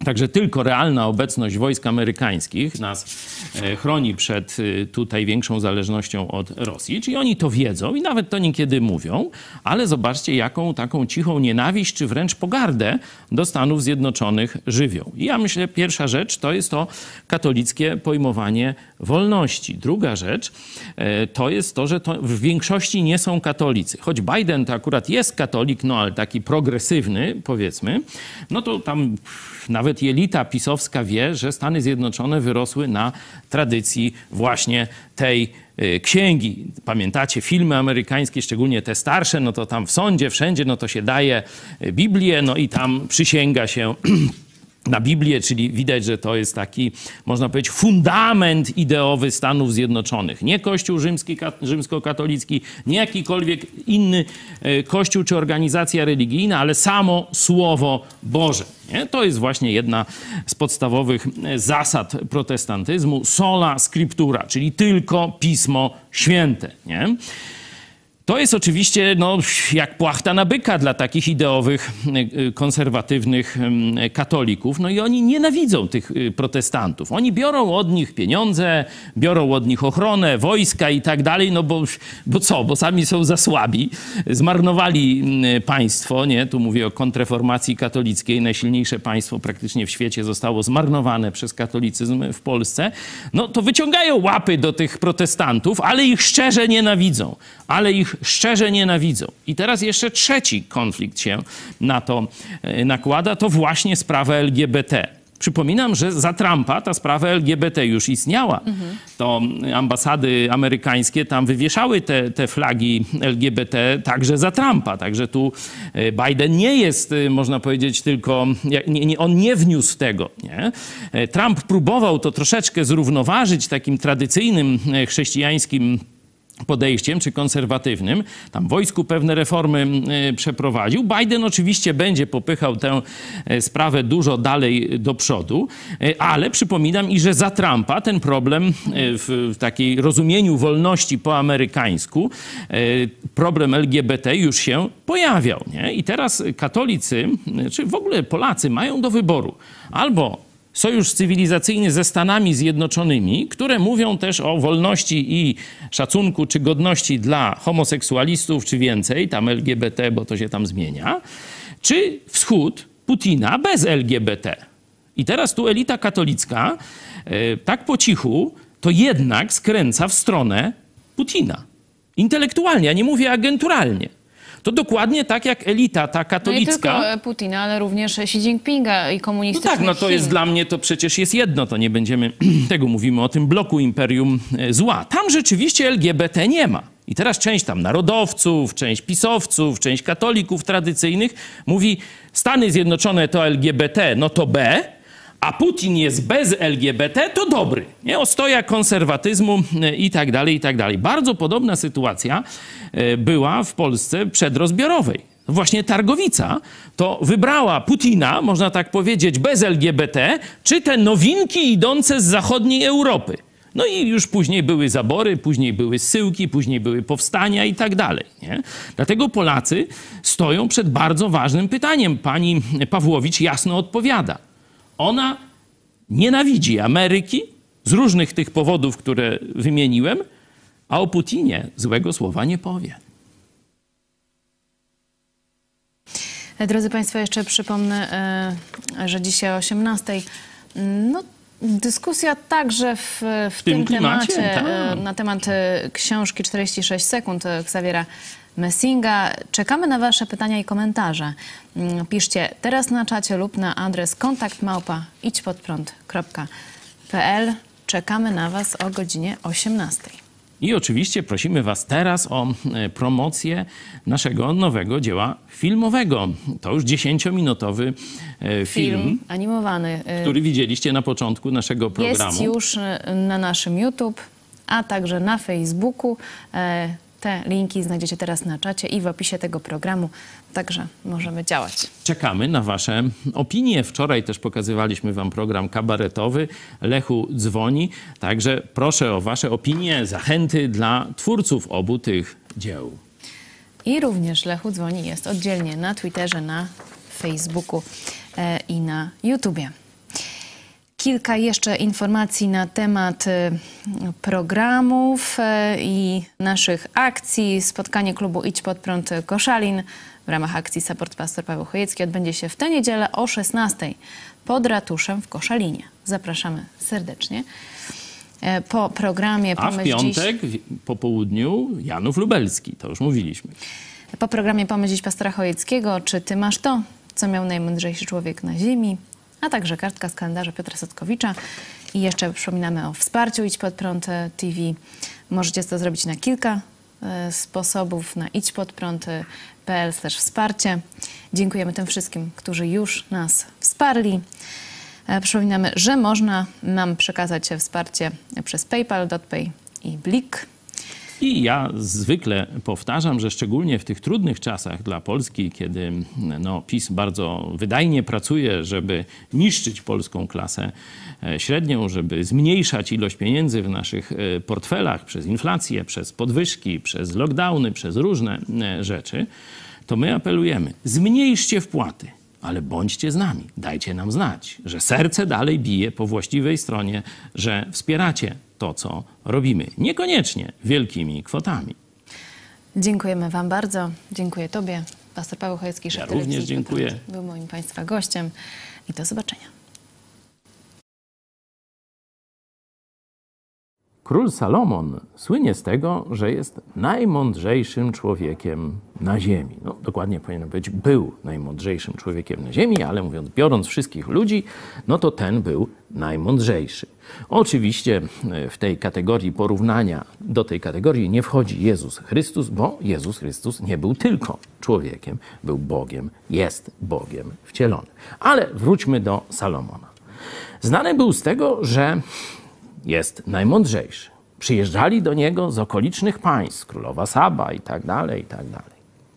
Także tylko realna obecność wojsk amerykańskich nas chroni przed tutaj większą zależnością od Rosji. Czyli oni to wiedzą i nawet to niekiedy mówią, ale zobaczcie, jaką taką cichą nienawiść czy wręcz pogardę do Stanów Zjednoczonych żywią. I ja myślę, pierwsza rzecz to jest to katolickie pojmowanie wolności. Druga rzecz to jest to, że to w większości nie są katolicy. Choć Biden to akurat jest katolik, no ale taki progresywny, powiedzmy, no to tam nawet elita pisowska wie, że Stany Zjednoczone wyrosły na tradycji właśnie tej księgi. Pamiętacie filmy amerykańskie, szczególnie te starsze, no to tam w sądzie, wszędzie, no to się daje Biblię, no i tam przysięga się na Biblię, czyli widać, że to jest taki, można powiedzieć, fundament ideowy Stanów Zjednoczonych. Nie Kościół rzymski, rzymskokatolicki, nie jakikolwiek inny kościół czy organizacja religijna, ale samo Słowo Boże. Nie? To jest właśnie jedna z podstawowych zasad protestantyzmu. Sola scriptura, czyli tylko Pismo Święte. Nie? To jest oczywiście no, jak płachta na byka dla takich ideowych, konserwatywnych katolików. No i oni nienawidzą tych protestantów. Oni biorą od nich pieniądze, biorą od nich ochronę, wojska i tak dalej, no bo, bo co? Bo sami są za słabi. Zmarnowali państwo, nie? Tu mówię o kontrreformacji katolickiej. Najsilniejsze państwo praktycznie w świecie zostało zmarnowane przez katolicyzm w Polsce. No to wyciągają łapy do tych protestantów, ale ich szczerze nienawidzą. Ale ich szczerze nienawidzą. I teraz jeszcze trzeci konflikt się na to nakłada, to właśnie sprawa L G B T. Przypominam, że za Trumpa ta sprawa L G B T już istniała. Mhm. To ambasady amerykańskie tam wywieszały te, te flagi L G B T także za Trumpa. Także tu Biden nie jest, można powiedzieć, tylko... Nie, nie, on nie wniósł tego. Nie? Trump próbował to troszeczkę zrównoważyć takim tradycyjnym chrześcijańskim podejściem, czy konserwatywnym. Tam w wojsku pewne reformy y, przeprowadził. Biden oczywiście będzie popychał tę y, sprawę dużo dalej do przodu, y, ale przypominam i, że za Trumpa ten problem y, w, w takiej rozumieniu wolności po amerykańsku, y, problem L G B T już się pojawiał. Nie? I teraz katolicy, y, czy w ogóle Polacy mają do wyboru albo sojusz cywilizacyjny ze Stanami Zjednoczonymi, które mówią też o wolności i szacunku czy godności dla homoseksualistów, czy więcej, tam L G B T, bo to się tam zmienia, czy wschód Putina bez L G B T. I teraz tu elita katolicka e, tak po cichu to jednak skręca w stronę Putina. Intelektualnie, ja nie mówię agenturalnie. To dokładnie tak jak elita ta katolicka... No nie tylko Putina, ale również Xi Jinpinga i komunistycznych No tak, no to Chin. jest dla mnie, to przecież jest jedno, to nie będziemy tego, mówimy o tym bloku imperium zła. Tam rzeczywiście L G B T nie ma. I teraz część tam narodowców, część pisowców, część katolików tradycyjnych mówi, Stany Zjednoczone to L G B T, no to B, a Putin jest bez L G B T, to dobry. Nie? Ostoja konserwatyzmu i tak dalej, i tak dalej. Bardzo podobna sytuacja była w Polsce przedrozbiorowej. Właśnie Targowica to wybrała Putina, można tak powiedzieć, bez L G B T, czy te nowinki idące z zachodniej Europy. No i już później były zabory, później były zsyłki, później były powstania i tak dalej. Nie? Dlatego Polacy stoją przed bardzo ważnym pytaniem. Pani Pawłowicz jasno odpowiada. Ona nienawidzi Ameryki z różnych tych powodów, które wymieniłem, a o Putinie złego słowa nie powie. Drodzy Państwo, jeszcze przypomnę, że dzisiaj o osiemnastej no, dyskusja także w, w, w tym, tym klimacie, temacie, tak. Na temat książki czterdzieści sześć sekund Xaviera Messinga. Czekamy na Wasze pytania i komentarze. Piszcie teraz na czacie lub na adres kontakt małpa idźpodprąd kropka p l. Czekamy na Was o godzinie osiemnastej. I oczywiście prosimy Was teraz o promocję naszego nowego dzieła filmowego. To już dziesięciominutowy film, film animowany, który widzieliście na początku naszego programu. Jest już na naszym YouTube, a także na Facebooku. Te linki znajdziecie teraz na czacie i w opisie tego programu, także możemy działać. Czekamy na Wasze opinie. Wczoraj też pokazywaliśmy Wam program kabaretowy Lechu dzwoni, także proszę o Wasze opinie, zachęty dla twórców obu tych dzieł. I również Lechu dzwoni jest oddzielnie na Twitterze, na Facebooku e, i na YouTubie. Kilka jeszcze informacji na temat programów i naszych akcji. Spotkanie klubu Idź Pod Prąd Koszalin w ramach akcji Support Pastor Paweł Chojecki odbędzie się w tę niedzielę o szesnastej pod ratuszem w Koszalinie. Zapraszamy serdecznie. Po programie A w piątek dziś... po południu Janów Lubelski, to już mówiliśmy. Po programie Pomyśl dziś pastora Chojeckiego, czy ty masz to, co miał najmądrzejszy człowiek na ziemi, a także kartka z kalendarza Piotra Sotkowicza. I jeszcze przypominamy o wsparciu Idź Pod Prąd T V. Możecie to zrobić na kilka y, sposobów, na idźpodprąd kropka p l slash wsparcie. Dziękujemy tym wszystkim, którzy już nas wsparli. E, przypominamy, że można nam przekazać wsparcie przez PayPal, DotPay i Blik. I ja zwykle powtarzam, że szczególnie w tych trudnych czasach dla Polski, kiedy no, PiS bardzo wydajnie pracuje, żeby niszczyć polską klasę średnią, żeby zmniejszać ilość pieniędzy w naszych portfelach przez inflację, przez podwyżki, przez lockdowny, przez różne rzeczy, to my apelujemy, zmniejszcie wpłaty, ale bądźcie z nami, dajcie nam znać, że serce dalej bije po właściwej stronie, że wspieracie to, co robimy. Niekoniecznie wielkimi kwotami. Dziękujemy wam bardzo. Dziękuję tobie. Pastor Paweł Chojecki, szef Ja również dziękuję. Był moim państwa gościem i do zobaczenia. Król Salomon słynie z tego, że jest najmądrzejszym człowiekiem na ziemi. No, dokładnie powinno być, był najmądrzejszym człowiekiem na ziemi, ale mówiąc, biorąc wszystkich ludzi, no to ten był najmądrzejszy. Oczywiście w tej kategorii porównania, do tej kategorii nie wchodzi Jezus Chrystus, bo Jezus Chrystus nie był tylko człowiekiem, był Bogiem, jest Bogiem wcielony. Ale wróćmy do Salomona. Znany był z tego, że jest najmądrzejszy. Przyjeżdżali do niego z okolicznych państw, królowa Saba i tak dalej, i tak dalej.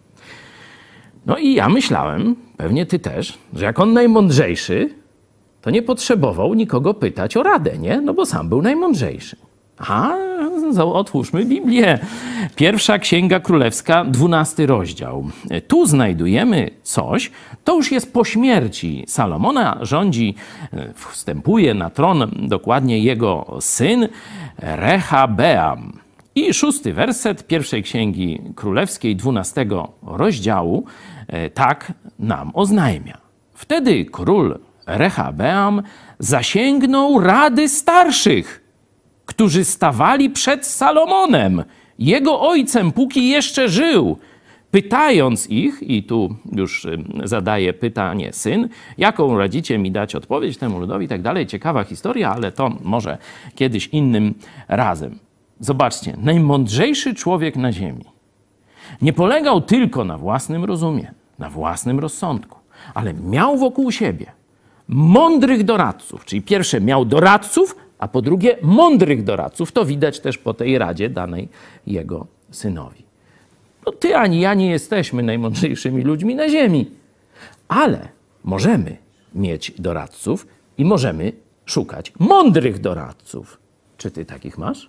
No i ja myślałem, pewnie ty też, że jak on najmądrzejszy, to nie potrzebował nikogo pytać o radę, nie? No bo sam był najmądrzejszy. A, otwórzmy Biblię. Pierwsza Księga Królewska, dwunasty rozdział. Tu znajdujemy coś, to już jest po śmierci Salomona, rządzi, wstępuje na tron dokładnie jego syn Rehabeam. I szósty werset pierwszej Księgi Królewskiej, dwunastego rozdziału, tak nam oznajmia. Wtedy król Rehabeam zasięgnął rady starszych, którzy stawali przed Salomonem, jego ojcem, póki jeszcze żył, pytając ich, i tu już zadaje pytanie syn, jaką radzicie mi dać odpowiedź temu ludowi i tak dalej. Ciekawa historia, ale to może kiedyś innym razem. Zobaczcie, najmądrzejszy człowiek na ziemi nie polegał tylko na własnym rozumie, na własnym rozsądku, ale miał wokół siebie mądrych doradców, czyli pierwsze miał doradców, a po drugie mądrych doradców. To widać też po tej radzie danej jego synowi. No ty ani ja nie jesteśmy najmądrzejszymi ludźmi na ziemi, ale możemy mieć doradców i możemy szukać mądrych doradców. Czy ty takich masz?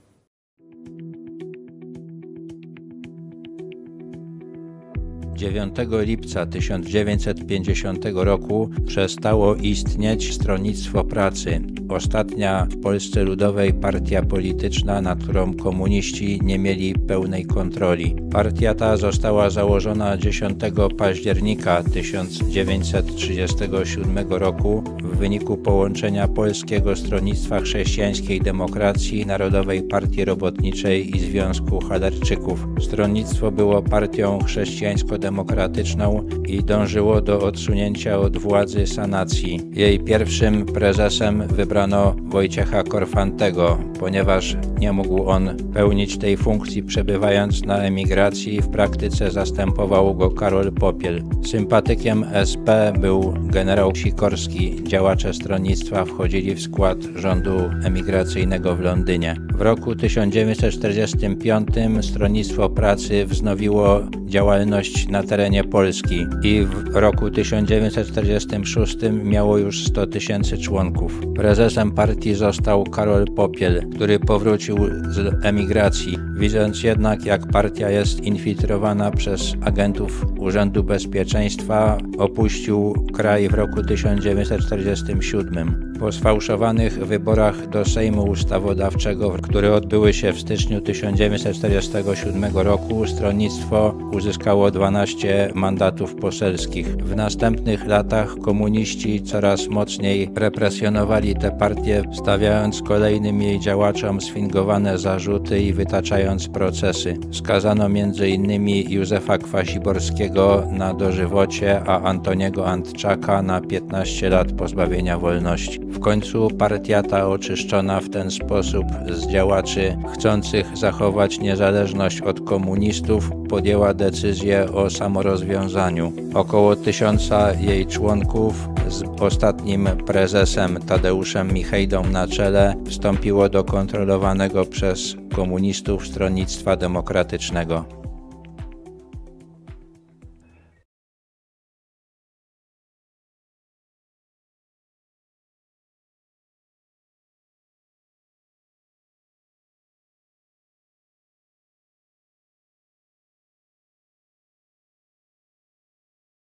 dziewiątego lipca tysiąc dziewięćset pięćdziesiątego roku przestało istnieć Stronnictwo Pracy, ostatnia w Polsce Ludowej partia polityczna, nad którą komuniści nie mieli pełnej kontroli. Partia ta została założona dziesiątego października tysiąc dziewięćset trzydziestego siódmego roku w wyniku połączenia Polskiego Stronnictwa Chrześcijańskiej Demokracji, Narodowej Partii Robotniczej i Związku Chaderczyków. Stronnictwo było partią chrześcijańsko-demokratyczną i dążyło do odsunięcia od władzy sanacji. Jej pierwszym prezesem wybrano Wojciecha Korfantego, ponieważ nie mógł on pełnić tej funkcji przebywając na emigracji. W praktyce zastępował go Karol Popiel. Sympatykiem S P był generał Sikorski. Działacze stronnictwa wchodzili w skład rządu emigracyjnego w Londynie. W roku tysiąc dziewięćset czterdziestym piątym Stronnictwo Pracy wznowiło działalność na terenie Polski i w roku tysiąc dziewięćset czterdziestym szóstym miało już sto tysięcy członków. Prezesem partii został Karol Popiel, który powrócił z emigracji. Widząc jednak, jak partia jest infiltrowana przez agentów Urzędu Bezpieczeństwa, opuścił kraj w roku tysiąc dziewięćset czterdziestym siódmym. Po sfałszowanych wyborach do Sejmu Ustawodawczego, które odbyły się w styczniu tysiąc dziewięćset czterdziestego siódmego roku, stronnictwo uzyskało dwanaście mandatów poselskich. W następnych latach komuniści coraz mocniej represjonowali tę partię, stawiając kolejnym jej działaczom sfingowane zarzuty i wytaczając procesy. Skazano między innymi Józefa Kwasiborskiego na dożywocie, a Antoniego Antczaka na piętnaście lat pozbawienia wolności. W końcu partia ta, oczyszczona w ten sposób z działaczy chcących zachować niezależność od komunistów, podjęła decyzję o samorozwiązaniu. Około tysiąca jej członków z ostatnim prezesem Tadeuszem Michejdą na czele wstąpiło do kontrolowanego przez komunistów Stronnictwa Demokratycznego.